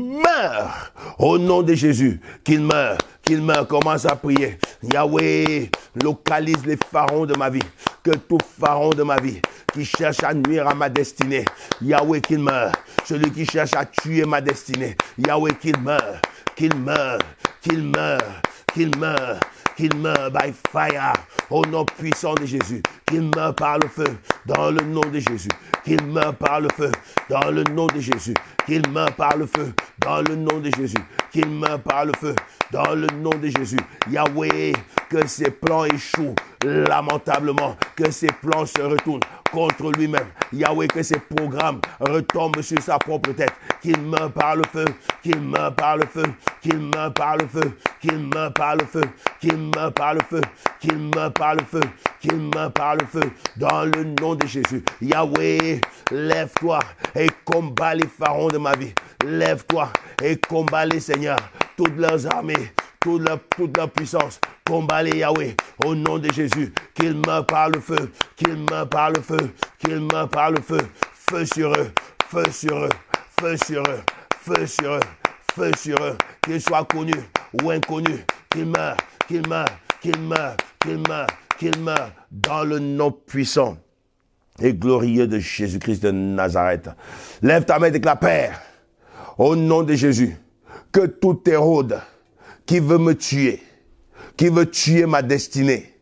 S2: meurt au nom de Jésus. Qu'il meure, qu'il meure. Commence à prier. Yahweh, localise les pharaons de ma vie. Que tout pharaon de ma vie qui cherche à nuire à ma destinée, Yahweh, qu'il meure. Celui qui cherche à tuer ma destinée, Yahweh, qu'il meure, qu'il meure, qu'il meure, qu'il meure. Qu'il meurt by fire, au nom puissant de Jésus. Qu'il meurt par le feu, dans le nom de Jésus. Qu'il meurt par le feu, dans le nom de Jésus. Qu'il meurt par le feu, dans le nom de Jésus. Qu'il meurt par le feu, dans le nom de Jésus. Yahweh, que ses plans échouent lamentablement, que ses plans se retournent contre lui-même. Yahweh, que ses programmes retombent sur sa propre tête. Qu'il meurt par le feu, qu'il meurt par le feu, qu'il meurt par le feu, qu'il meurt par le feu, qu'il meurt par le feu, qu'il meurt par le feu, qu'il meurt par le feu, dans le nom de Jésus. Yahweh, lève-toi et combat les pharaons de ma vie. Lève-toi et combat les seigneurs, toutes leurs armées, toute leur puissance. Combat-les, Yahweh, au nom de Jésus. Qu'ils meurent par le feu, qu'ils meurent par le feu, qu'ils meurent par le feu. Feu sur eux, feu sur eux, feu sur eux, feu sur eux, feu sur eux. Qu'ils soient connus ou inconnus, qu'ils meurent, qu'ils meurent, qu'ils meurent, qu'ils meurent, qu'ils meurent, dans le nom puissant et glorieux de Jésus-Christ de Nazareth. Lève ta main et déclare: Père, au nom de Jésus, que tout Hérode qui veut me tuer, qui veut tuer ma destinée,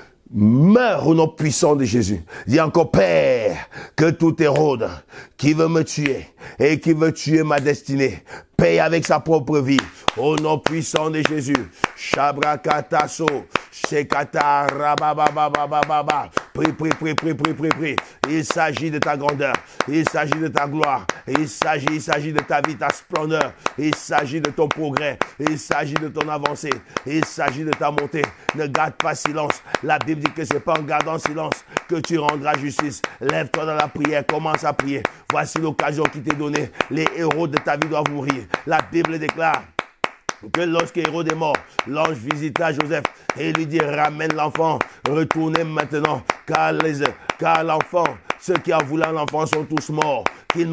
S2: meurt au nom puissant de Jésus. Dis encore: Père, que tout Hérode qui veut me tuer et qui veut tuer ma destinée, paye avec sa propre vie, au nom puissant de Jésus. Shabrakataso, Shekata, Rababababababa. Prie. Il s'agit de ta grandeur, il s'agit de ta gloire, il s'agit de ta vie, ta splendeur, il s'agit de ton progrès, il s'agit de ton avancée, il s'agit de ta montée. Ne garde pas silence. La Bible dit que c'est pas en gardant silence que tu rendras justice. Lève-toi dans la prière, commence à prier. Voici l'occasion qui t'est donnée. Les héros de ta vie doivent mourir. La Bible déclare que lorsqu'Hérode est mort, l'ange visita Joseph et lui dit: ramène l'enfant, retournez maintenant, car l'enfant, ceux qui ont voulu l'enfant sont tous morts. Qu'il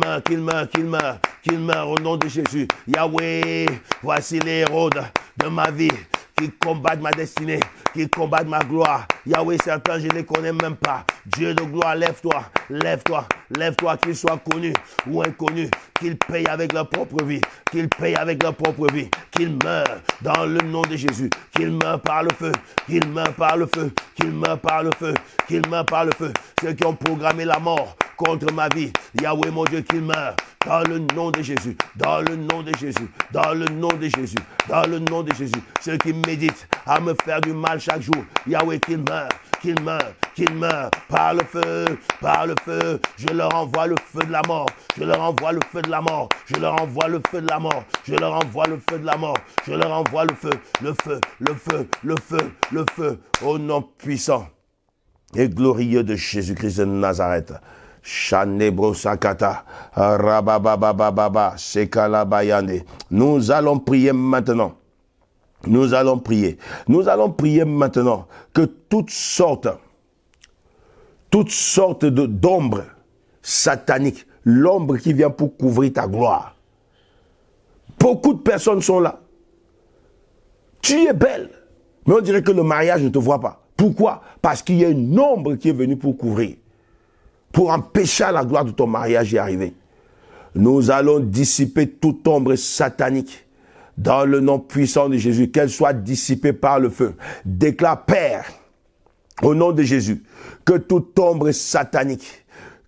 S2: meure au nom de Jésus. Yahweh, voici les Hérodes de ma vie qui combattent ma destinée, qui combattent ma gloire. Yahweh, certains, je ne les connais même pas. Dieu de gloire, lève-toi, lève-toi, lève-toi, qu'ils soient connus ou inconnus, qu'ils payent avec leur propre vie, qu'ils payent avec leur propre vie, qu'ils meurent dans le nom de Jésus, qu'ils meurent par le feu, qu'ils meurent par le feu, qu'ils meurent par le feu, qu'ils meurent par le feu. Ceux qui ont programmé la mort contre ma vie, Yahweh, mon Dieu, qu'ils meurent, dans le nom de Jésus, dans le nom de Jésus, dans le nom de Jésus, dans le nom de Jésus. Ceux qui méditent à me faire du mal chaque jour, Yahweh, qu'ils meurent, qu'ils meurent, qu'ils meurent par le feu, par le feu. Je leur envoie le feu de la mort, je leur envoie le feu de la mort, je leur envoie le feu de la mort, je leur envoie le feu de la mort, je leur envoie le feu, le feu, le feu, le feu, le feu, au nom puissant et glorieux de Jésus-Christ de Nazareth. Chanebro Sakata, Rabababababa, Sekalabayande. Nous allons prier maintenant. Nous allons prier. Nous allons prier maintenant que toutes sortes d'ombres sataniques, l'ombre qui vient pour couvrir ta gloire. Beaucoup de personnes sont là. Tu es belle, mais on dirait que le mariage ne te voit pas. Pourquoi? Parce qu'il y a une ombre qui est venue pour couvrir, pour empêcher la gloire de ton mariage d'y arriver. Nous allons dissiper toute ombre satanique dans le nom puissant de Jésus, qu'elle soit dissipée par le feu. Déclare, Père, au nom de Jésus, que toute ombre satanique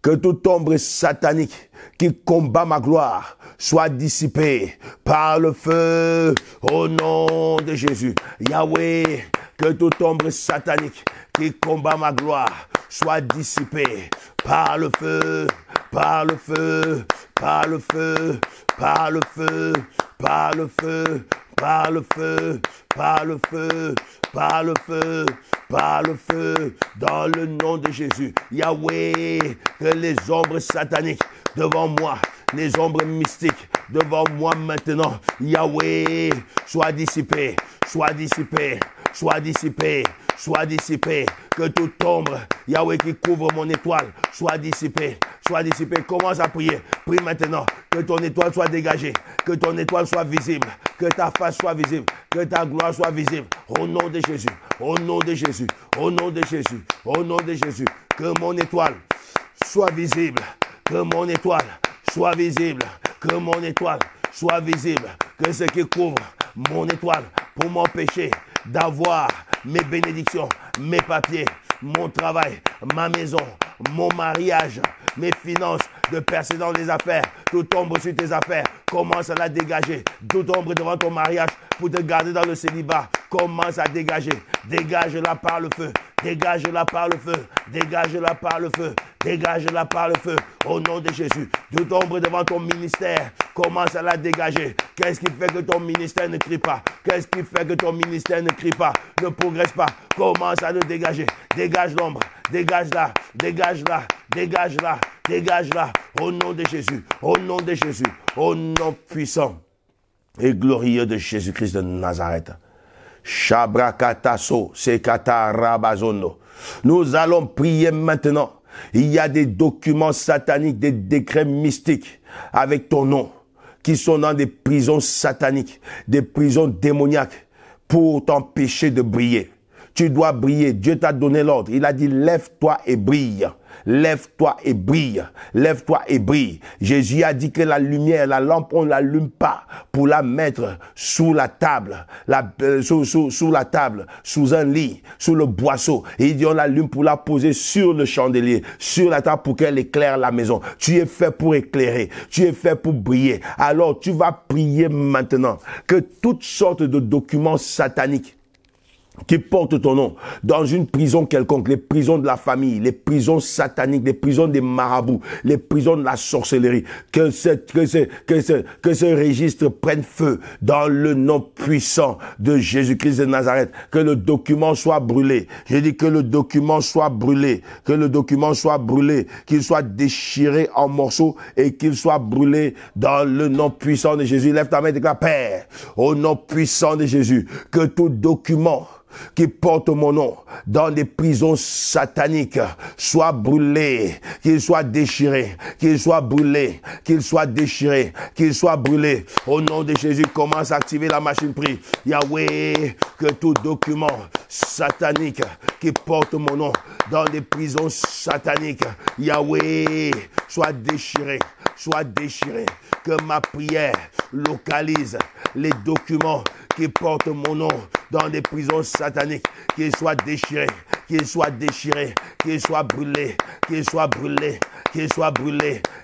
S2: qui combat ma gloire soit dissipée par le feu, au nom de Jésus. Yahweh, que toute ombre satanique qui combat ma gloire soit dissipée par le feu, par le feu, par le feu, par le feu, par le feu, par le feu, par le feu, par le feu, par le feu, dans le nom de Jésus. Yahweh, que les ombres sataniques devant moi, les ombres mystiques devant moi maintenant, Yahweh, soient dissipées, soient dissipées, soient dissipées, soient dissipées, que toute ombre, Yahweh, qui couvre mon étoile, soit dissipée, soit dissipée. Commence à prier, prie maintenant, que ton étoile soit dégagée, que ton étoile soit visible, que ta face soit visible, que ta gloire soit visible, au nom de Jésus, au nom de Jésus, au nom de Jésus, au nom de Jésus, que mon étoile soit visible, que mon étoile soit visible, que mon étoile soit visible, que ce qui couvre mon étoile pour m'empêcher d'avoir mes bénédictions, mes papiers, mon travail, ma maison, mon mariage, mes finances, de percer dans les affaires, toute ombre sur tes affaires, commence à la dégager. Toute ombre devant ton mariage pour te garder dans le célibat, commence à dégager. Dégage-la par le feu, dégage-la par le feu, dégage-la par le feu, dégage-la par le feu, au nom de Jésus. Toute ombre devant ton ministère, commence à la dégager. Qu'est-ce qui fait que ton ministère ne crie pas? Qu'est-ce qui fait que ton ministère ne crie pas, ne progresse pas? Commence à le dégager. Dégage l'ombre, dégage-la, dégage-la, dégage-la, dégage-la, au nom de Jésus, au nom de Jésus, au nom puissant et glorieux de Jésus-Christ de Nazareth. Shabrakataso, sekata rabazono. Nous allons prier maintenant. Il y a des documents sataniques, des décrets mystiques avec ton nom qui sont dans des prisons sataniques, des prisons démoniaques pour t'empêcher de briller. Tu dois briller. Dieu t'a donné l'ordre. Il a dit, lève-toi et brille. Lève-toi et brille. Lève-toi et brille. Jésus a dit que la lumière, la lampe, on ne l'allume pas pour la mettre sous la table, sous la table, sous un lit, sous le boisseau. Et il dit, on l'allume pour la poser sur le chandelier, sur la table pour qu'elle éclaire la maison. Tu es fait pour éclairer. Tu es fait pour briller. Alors, tu vas prier maintenant que toutes sortes de documents sataniques qui portent ton nom dans une prison quelconque, les prisons de la famille, les prisons sataniques, les prisons des marabouts, les prisons de la sorcellerie, que ce registre prenne feu dans le nom puissant de Jésus-Christ de Nazareth, que le document soit brûlé. Je dis que le document soit brûlé, que le document soit brûlé, qu'il soit déchiré en morceaux et qu'il soit brûlé dans le nom puissant de Jésus. Lève ta main et déclare, Père, au nom puissant de Jésus, que tout document qui porte mon nom dans des prisons sataniques soit brûlé, qu'il soit déchiré, qu'il soit brûlé, qu'il soit déchiré, qu'il soit brûlé. Au nom de Jésus, commence à activer la machine prie. Yahweh, que tout document satanique qui porte mon nom dans des prisons sataniques, Yahweh, soit déchiré, soit déchiré. Que ma prière localise les documents qui portent mon nom dans des prisons sataniques, qu'ils soient déchirés, qu'ils soient déchirés, qu'ils soient brûlés, qu'ils soient brûlés, qu'ils soient brûlés,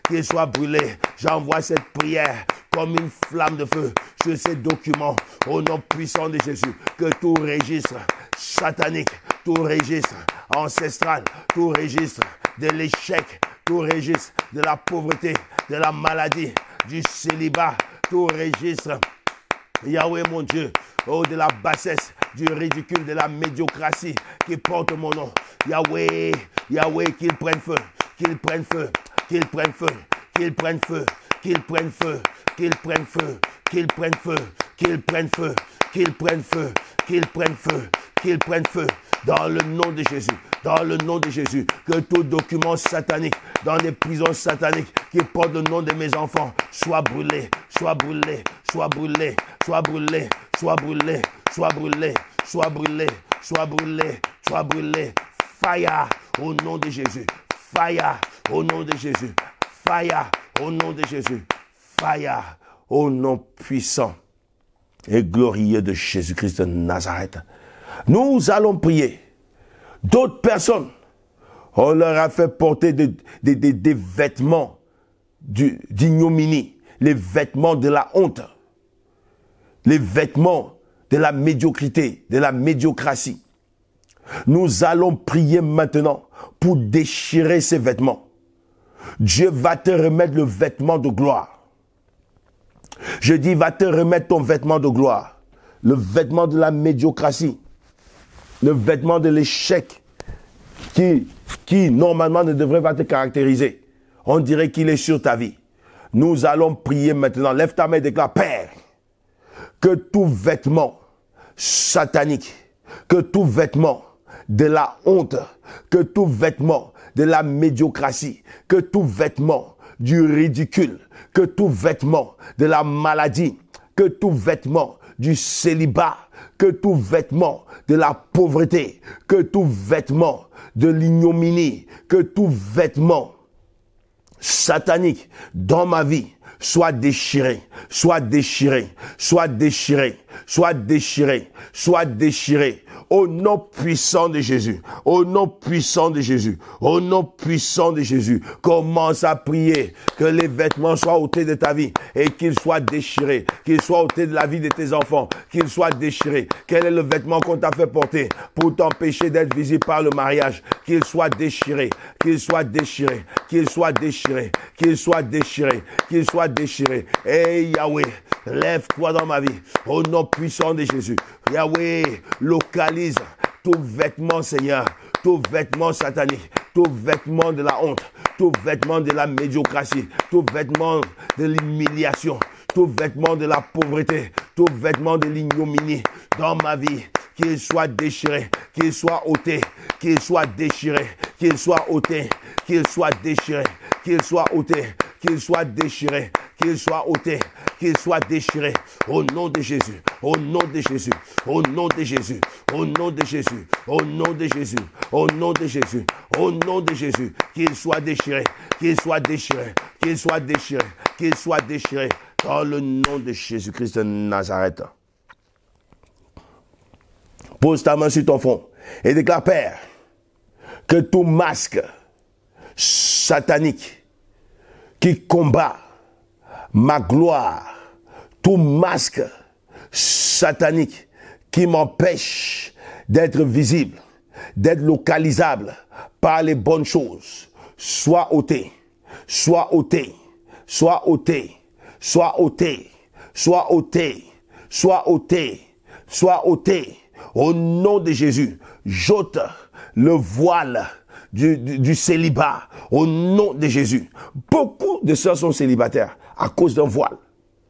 S2: qu'il soit brûlé. J'envoie cette prière comme une flamme de feu sur ces documents au nom puissant de Jésus. Que tout registre satanique, tout registre ancestral, tout registre de l'échec, tout registre de la pauvreté, de la maladie, du célibat, tout registre, Yahweh mon Dieu, oh, de la bassesse, du ridicule, de la médiocratie qui porte mon nom. Yahweh, Yahweh, qu'il prenne feu, qu'il prenne feu, qu'il prenne feu, qu'il prenne feu, qu'il prenne feu, qu'il prenne feu, qu'il prenne feu, qu'il prenne feu, qu'il prenne feu, qu'il prenne feu, qu'il prenne feu, dans le nom de Jésus, dans le nom de Jésus, que tout document satanique, dans les prisons sataniques qui portent le nom de mes enfants, soit brûlé, soit brûlé, soit brûlé, soit brûlé, soit brûlé, soit brûlé, soit brûlé, soit brûlé, soit brûlé. Fire au nom de Jésus, fire au nom de Jésus, fire au nom de Jésus, fire au nom puissant et glorieux de Jésus-Christ de Nazareth. Nous allons prier. D'autres personnes, on leur a fait porter des vêtements d'ignominie, les vêtements de la honte, les vêtements de la médiocrité, de la médiocratie. Nous allons prier maintenant pour déchirer ces vêtements. Dieu va te remettre le vêtement de gloire. Je dis, va te remettre ton vêtement de gloire. Le vêtement de la médiocratie. Le vêtement de l'échec qui normalement ne devrait pas te caractériser. On dirait qu'il est sur ta vie. Nous allons prier maintenant. Lève ta main et déclare, Père, que tout vêtement satanique, que tout vêtement de la honte, que tout vêtement de la médiocratie, que tout vêtement du ridicule, que tout vêtement de la maladie, que tout vêtement du célibat, que tout vêtement de la pauvreté, que tout vêtement de l'ignominie, que tout vêtement satanique dans ma vie soit déchiré, soit déchiré, soit déchiré, soit déchiré, soit déchiré. Au nom puissant de Jésus, au nom puissant de Jésus, au nom puissant de Jésus, commence à prier que les vêtements soient ôtés de ta vie et qu'ils soient déchirés, qu'ils soient ôtés de la vie de tes enfants, qu'ils soient déchirés. Quel est le vêtement qu'on t'a fait porter pour t'empêcher d'être visible par le mariage? Qu'il soit déchiré, qu'il soit déchiré, qu'il soit déchiré, qu'il soit déchiré, qu'il soit déchiré. Et Yahweh, lève-toi dans ma vie, au nom puissant de Jésus. Yahweh, localise tout vêtement, Seigneur, tout vêtement satanique, tout vêtement de la honte, tout vêtement de la médiocratie, tout vêtement de l'humiliation, tout vêtement de la pauvreté, tout vêtement de l'ignominie dans ma vie, qu'il soit déchiré, qu'il soit ôté, qu'il soit déchiré, qu'il soit ôté, qu'il soit déchiré, qu'il soit ôté, qu'il soit déchiré, qu'il soit ôté, qu'il soit déchiré, au nom de Jésus, au nom de Jésus, au nom de Jésus, au nom de Jésus, au nom de Jésus, au nom de Jésus, au nom de Jésus, qu'il soit déchiré, qu'il soit déchiré, qu'il soit déchiré, qu'il soit déchiré, dans le nom de Jésus-Christ de Nazareth. Pose ta main sur ton front et déclare, Père, que tout masque satanique qui combat ma gloire, tout masque satanique qui m'empêche d'être visible, d'être localisable par les bonnes choses, soit ôté, soit ôté, soit ôté, soit ôté, soit ôté, soit ôté, soit ôté. Au nom de Jésus, j'ôte le voile du célibat, au nom de Jésus. Beaucoup de sœurs sont célibataires à cause d'un voile.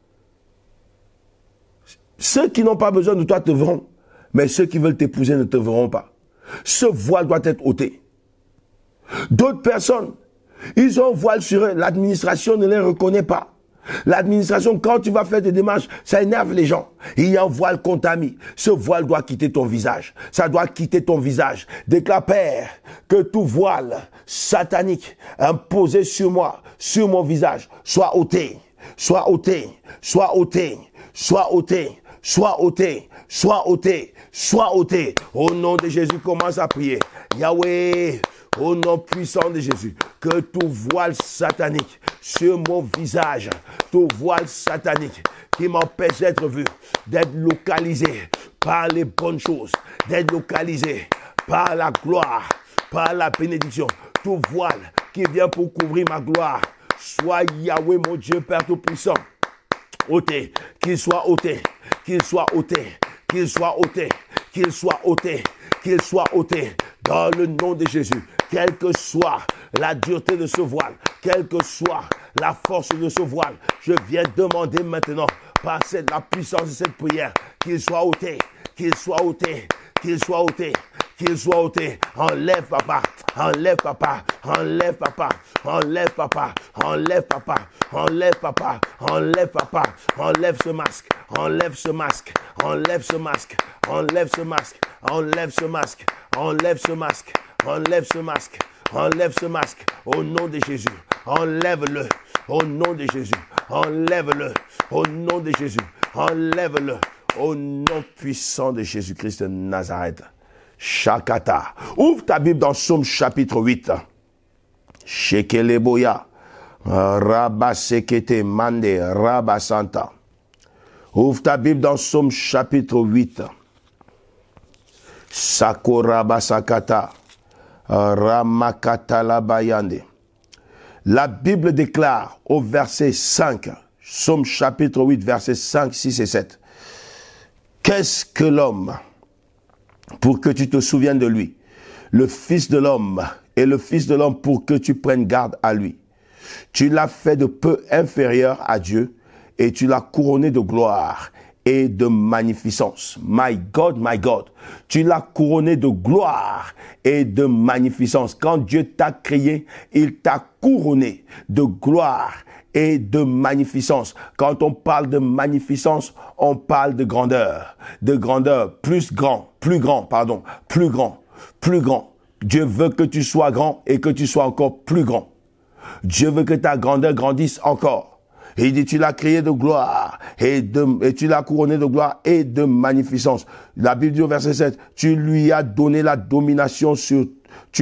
S2: Ceux qui n'ont pas besoin de toi te verront, mais ceux qui veulent t'épouser ne te verront pas. Ce voile doit être ôté. D'autres personnes, ils ont un voile sur eux, l'administration ne les reconnaît pas. L'administration, quand tu vas faire des démarches, ça énerve les gens. Il y a un voile qu'on t'a mis. Ce voile doit quitter ton visage. Ça doit quitter ton visage. Déclare, Père, que tout voile satanique imposé sur moi, sur mon visage, soit ôté, soit ôté, soit ôté, soit ôté, soit ôté, soit ôté, soit ôté. Au nom de Jésus, commence à prier. Yahweh, au nom puissant de Jésus, que tout voile satanique sur mon visage, tout voile satanique qui m'empêche d'être vu, d'être localisé par les bonnes choses, d'être localisé par la gloire, par la bénédiction. Tout voile qui vient pour couvrir ma gloire, soit Yahweh mon Dieu Père Tout-Puissant, ôté, qu'il soit ôté, qu'il soit ôté, qu'il soit ôté, qu'il soit ôté, qu'il soit ôté, dans le nom de Jésus. Quelle que soit la dureté de ce voile, quelle que soit la force de ce voile, je viens demander maintenant, par la puissance de cette prière, qu'il soit ôté, qu'il soit ôté, qu'il soit ôté, qu'il soit ôté. Enlève papa, enlève papa, enlève papa, enlève papa, enlève papa, enlève papa, enlève papa, enlève ce masque, enlève ce masque, enlève ce masque, enlève ce masque, enlève ce masque, enlève ce masque, enlève ce masque, enlève ce masque, au nom de Jésus, enlève-le, au nom de Jésus, enlève-le, au nom de Jésus, enlève-le, au nom puissant de Jésus-Christ de Nazareth. Shakata. Ouvre ta Bible dans Psaume chapitre 8. Shekeleboya. Rabasekete mande rabasanta. Ouvre ta Bible dans Psaume chapitre 8. Sakorabasakata. Ramakata labayande. La Bible déclare au verset 5, Psaume chapitre 8, versets 5, 6 et 7. Qu'est-ce que l'homme pour que tu te souviennes de lui? Le Fils de l'homme est le Fils de l'homme pour que tu prennes garde à lui. Tu l'as fait de peu inférieur à Dieu et tu l'as couronné de gloire et de magnificence. My God, tu l'as couronné de gloire et de magnificence. Quand Dieu t'a créé, il t'a couronné de gloire et de magnificence. Quand on parle de magnificence, on parle de grandeur, plus grand. Dieu veut que tu sois grand et que tu sois encore plus grand. Dieu veut que ta grandeur grandisse encore. Et il dit, tu l'as créé de gloire et tu l'as couronné de gloire et de magnificence. La Bible dit au verset 7, tu lui as donné la domination sur toutes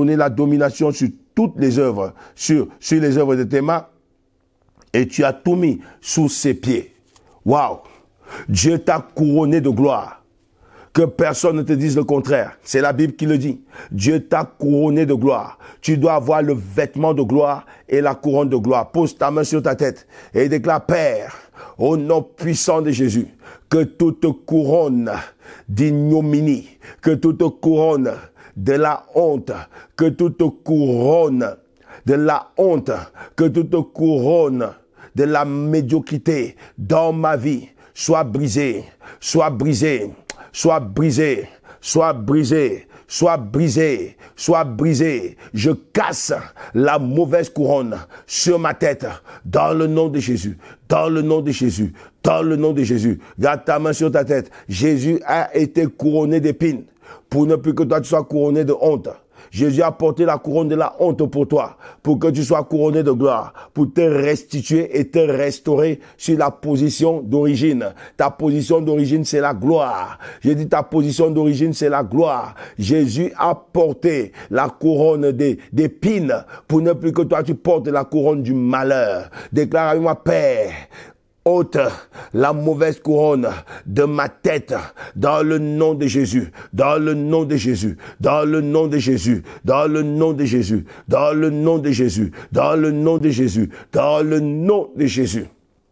S2: les œuvres, sur les œuvres de tes mains, et tu as tout mis sous ses pieds. Waouh! Dieu t'a couronné de gloire. Que personne ne te dise le contraire. C'est la Bible qui le dit. Dieu t'a couronné de gloire. Tu dois avoir le vêtement de gloire et la couronne de gloire. Pose ta main sur ta tête et déclare, Père, au nom puissant de Jésus, que toute couronne d'ignominie, que toute couronne de la honte, que toute couronne de la honte, que toute couronne de la médiocrité dans ma vie soit brisée, soit brisée, soit brisée, soit brisée, soit brisée, soit brisée. Je casse la mauvaise couronne sur ma tête dans le nom de Jésus, dans le nom de Jésus, dans le nom de Jésus. Garde ta main sur ta tête. Jésus a été couronné d'épines pour ne plus que toi tu sois couronné de honte. Jésus a porté la couronne de la honte pour toi, pour que tu sois couronné de gloire, pour te restituer et te restaurer sur la position d'origine. Ta position d'origine, c'est la gloire. J'ai dit ta position d'origine, c'est la gloire. Jésus a porté la couronne d'épines pour ne plus que toi tu portes la couronne du malheur. Déclare avec moi, Père, ôte la mauvaise couronne de ma tête dans le nom de Jésus, dans le nom de Jésus, dans le nom de Jésus, dans le nom de Jésus, dans le nom de Jésus, dans le nom de Jésus, dans le nom de Jésus.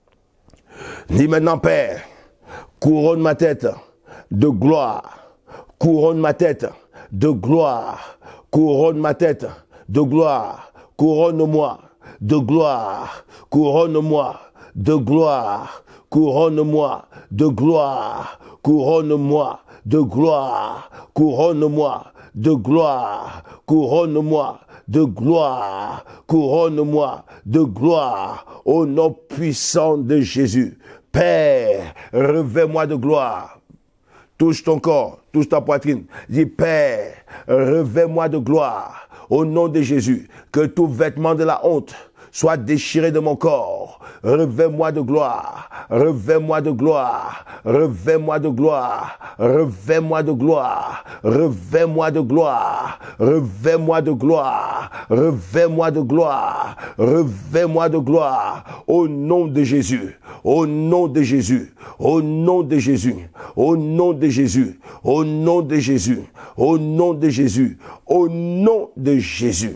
S2: Dis maintenant, Père, couronne ma tête de gloire, couronne ma tête de gloire, couronne ma tête de gloire, couronne-moi de gloire, couronne-moi de gloire, couronne-moi de gloire, couronne-moi de gloire, couronne-moi de gloire, couronne-moi de gloire, couronne-moi de gloire, au nom puissant de Jésus. Père, revêt-moi de gloire. Touche ton corps, touche ta poitrine. Dis, Père, revêt-moi de gloire, au nom de Jésus, que tout vêtement de la honte soit déchiré de mon corps, revêt-moi de gloire, revêt-moi de gloire, revêt-moi de gloire, revêt-moi de gloire, revêt-moi de gloire, revêt-moi de gloire, revêt-moi de gloire, revêt-moi de gloire, au nom de Jésus, au nom de Jésus, au nom de Jésus, au nom de Jésus, au nom de Jésus, au nom de Jésus, au nom de Jésus.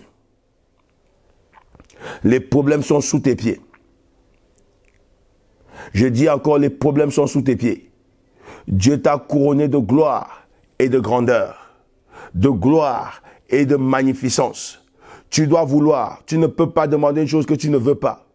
S2: Les problèmes sont sous tes pieds. Je dis encore, les problèmes sont sous tes pieds. Dieu t'a couronné de gloire et de grandeur, de gloire et de magnificence. Tu dois vouloir, tu ne peux pas demander une chose que tu ne veux pas.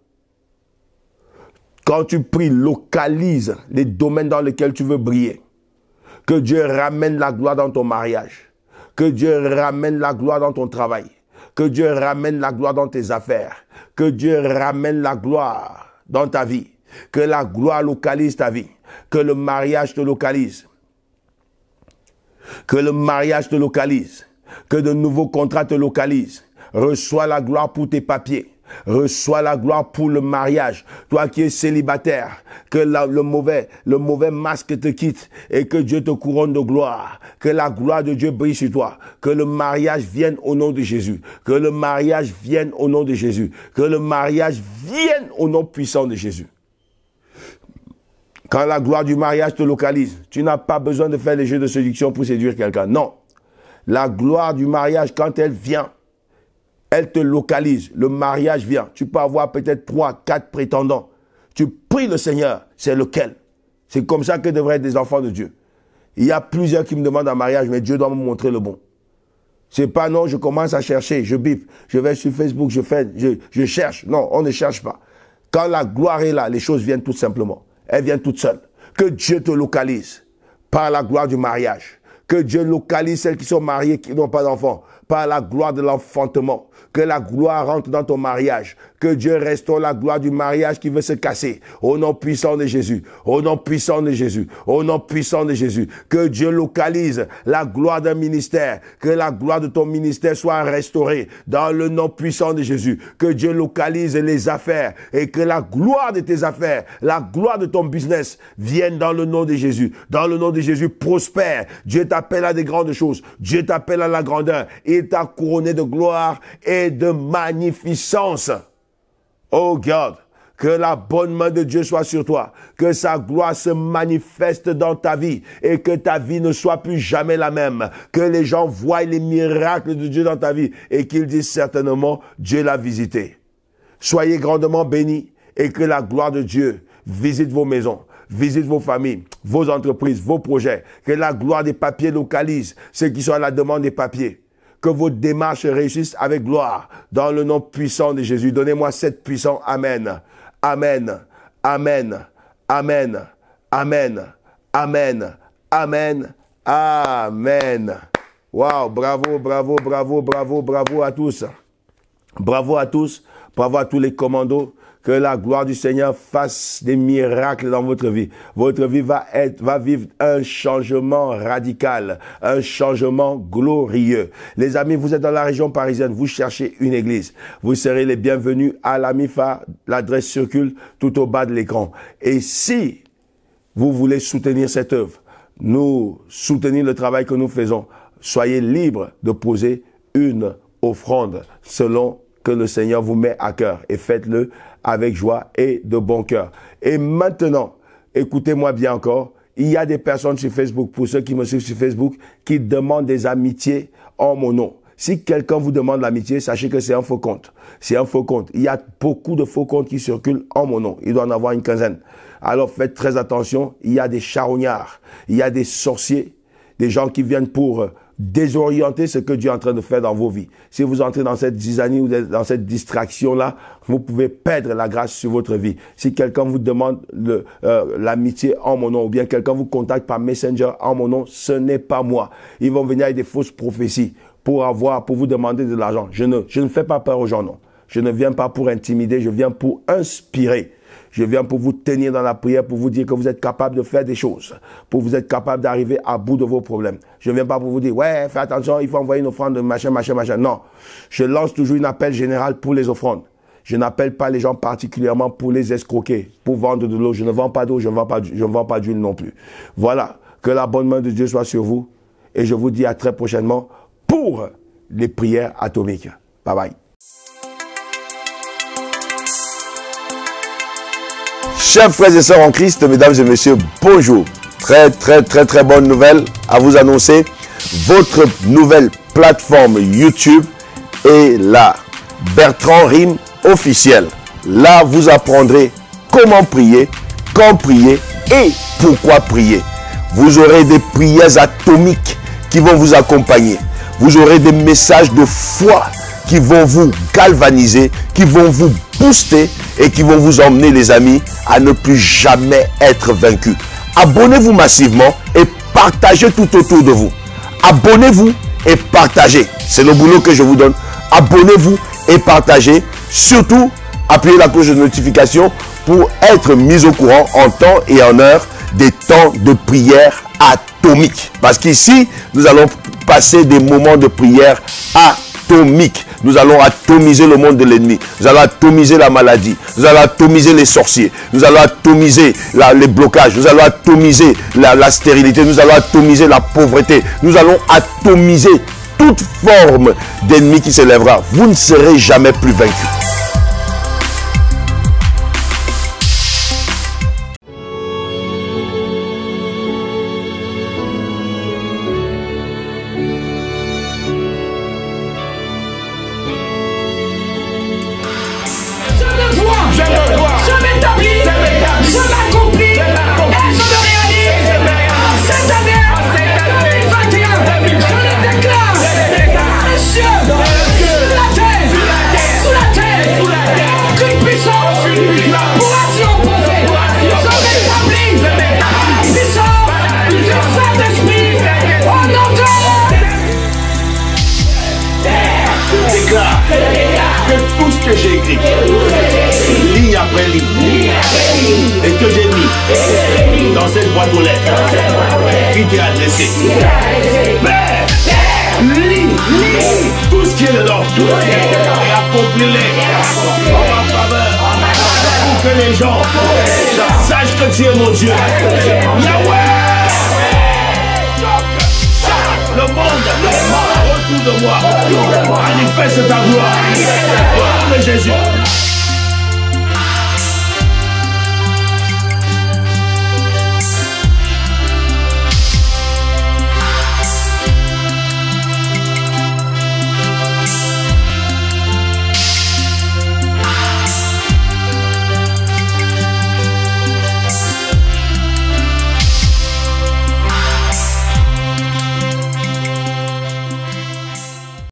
S2: Quand tu pries, localise les domaines dans lesquels tu veux briller. Que Dieu ramène la gloire dans ton mariage. Que Dieu ramène la gloire dans ton travail. Que Dieu ramène la gloire dans tes affaires. Que Dieu ramène la gloire dans ta vie. Que la gloire localise ta vie. Que le mariage te localise. Que le mariage te localise. Que de nouveaux contrats te localisent. Reçois la gloire pour tes papiers. Reçois la gloire pour le mariage. Toi qui es célibataire, que le mauvais masque te quitte et que Dieu te couronne de gloire. Que la gloire de Dieu brille sur toi. Que le mariage vienne au nom de Jésus. Que le mariage vienne au nom de Jésus. Que le mariage vienne au nom puissant de Jésus. Quand la gloire du mariage te localise, tu n'as pas besoin de faire les jeux de séduction pour séduire quelqu'un. Non. La gloire du mariage, quand elle vient, elle te localise. Le mariage vient. Tu peux avoir peut-être 3, 4 prétendants. Tu pries le Seigneur. C'est lequel? C'est comme ça que devraient être des enfants de Dieu. Il y a plusieurs qui me demandent un mariage, mais Dieu doit me montrer le bon. C'est pas non, je commence à chercher, je bip, je vais sur Facebook, je cherche. Non, on ne cherche pas. Quand la gloire est là, les choses viennent tout simplement. Elles viennent toutes seules. Que Dieu te localise par la gloire du mariage. Que Dieu localise celles qui sont mariées, qui n'ont pas d'enfants, par la gloire de l'enfantement. Que la gloire rentre dans ton mariage. Que Dieu restaure la gloire du mariage qui veut se casser. Au nom puissant de Jésus. Au nom puissant de Jésus. Au nom puissant de Jésus. Que Dieu localise la gloire d'un ministère. Que la gloire de ton ministère soit restaurée dans le nom puissant de Jésus. Que Dieu localise les affaires et que la gloire de tes affaires, la gloire de ton business vienne dans le nom de Jésus. Dans le nom de Jésus, prospère. Dieu t'appelle à des grandes choses. Dieu t'appelle à la grandeur. Il t'a couronné de gloire et de magnificence. Oh God, que la bonne main de Dieu soit sur toi, que sa gloire se manifeste dans ta vie et que ta vie ne soit plus jamais la même, que les gens voient les miracles de Dieu dans ta vie et qu'ils disent certainement, Dieu l'a visité. Soyez grandement bénis et que la gloire de Dieu visite vos maisons. Visite vos familles, vos entreprises, vos projets. Que la gloire des papiers localise ceux qui sont à la demande des papiers. Que vos démarches réussissent avec gloire. Dans le nom puissant de Jésus. Donnez-moi cette puissance. Amen. Amen. Amen. Amen. Amen. Amen. Amen. Amen. Wow. Bravo, bravo, bravo, bravo, bravo à tous. Bravo à tous. Bravo à tous les commandos. Que la gloire du Seigneur fasse des miracles dans votre vie. Votre vie va vivre un changement radical, un changement glorieux. Les amis, vous êtes dans la région parisienne, vous cherchez une église. Vous serez les bienvenus à la MIFA. L'adresse circule tout au bas de l'écran. Et si vous voulez soutenir cette œuvre, nous soutenir le travail que nous faisons, soyez libres de poser une offrande selon que le Seigneur vous met à cœur et faites-le avec joie et de bon cœur. Et maintenant, écoutez-moi bien encore, il y a des personnes sur Facebook, pour ceux qui me suivent sur Facebook, qui demandent des amitiés en mon nom. Si quelqu'un vous demande l'amitié, sachez que c'est un faux compte. C'est un faux compte. Il y a beaucoup de faux comptes qui circulent en mon nom. Il doit en avoir une quinzaine. Alors faites très attention. Il y a des charognards, il y a des sorciers, des gens qui viennent pour désorienter ce que Dieu est en train de faire dans vos vies. Si vous entrez dans cette zizanie ou dans cette distraction-là, vous pouvez perdre la grâce sur votre vie. Si quelqu'un vous demande l'amitié en mon nom, ou bien quelqu'un vous contacte par Messenger en mon nom, ce n'est pas moi. Ils vont venir avec des fausses prophéties pour vous demander de l'argent. Je ne fais pas peur aux gens, non. Je ne viens pas pour intimider, je viens pour inspirer. Je viens pour vous tenir dans la prière, pour vous dire que vous êtes capable de faire des choses, pour vous être capable d'arriver à bout de vos problèmes. Je ne viens pas pour vous dire, ouais, fais attention, il faut envoyer une offrande de machin, machin, machin. Non, je lance toujours un appel général pour les offrandes. Je n'appelle pas les gens particulièrement pour les escroquer, pour vendre de l'eau. Je ne vends pas d'eau, je ne vends pas d'huile non plus. Voilà, que la bonne main de Dieu soit sur vous. Et je vous dis à très prochainement pour les prières atomiques. Bye bye. Chers frères et sœurs en Christ, mesdames et messieurs, bonjour. Très bonne nouvelle à vous annoncer. Votre nouvelle plateforme YouTube est là. Bertrand Rime officiel. Là, vous apprendrez comment prier, quand prier et pourquoi prier. Vous aurez des prières atomiques qui vont vous accompagner. Vous aurez des messages de foi qui vont vous galvaniser, qui vont vous booster et qui vont vous emmener, les amis, à ne plus jamais être vaincus. Abonnez-vous massivement et partagez tout autour de vous. Abonnez-vous et partagez. C'est le boulot que je vous donne. Abonnez-vous et partagez. Surtout, appuyez la cloche de notification pour être mis au courant en temps et en heure des temps de prière atomique. Parce qu'ici, nous allons passer des moments de prière atomique. Nous allons atomiser le monde de l'ennemi. Nous allons atomiser la maladie. Nous allons atomiser les sorciers. Nous allons atomiser les blocages. Nous allons atomiser la stérilité. Nous allons atomiser la pauvreté. Nous allons atomiser toute forme d'ennemi qui s'élèvera. Vous ne serez jamais plus vaincus.
S1: Que tout ce que j'ai écrit, ligne après ligne, et que j'ai mis dans cette boîte aux lettres qui t'est adressée. Père, lis tout ce qui est dedans et accomplis-les en ma faveur pour que les gens sachent que tu es mon Dieu. Yahweh! Le monde autour de moi manifeste ta gloire. Gloire de Jésus.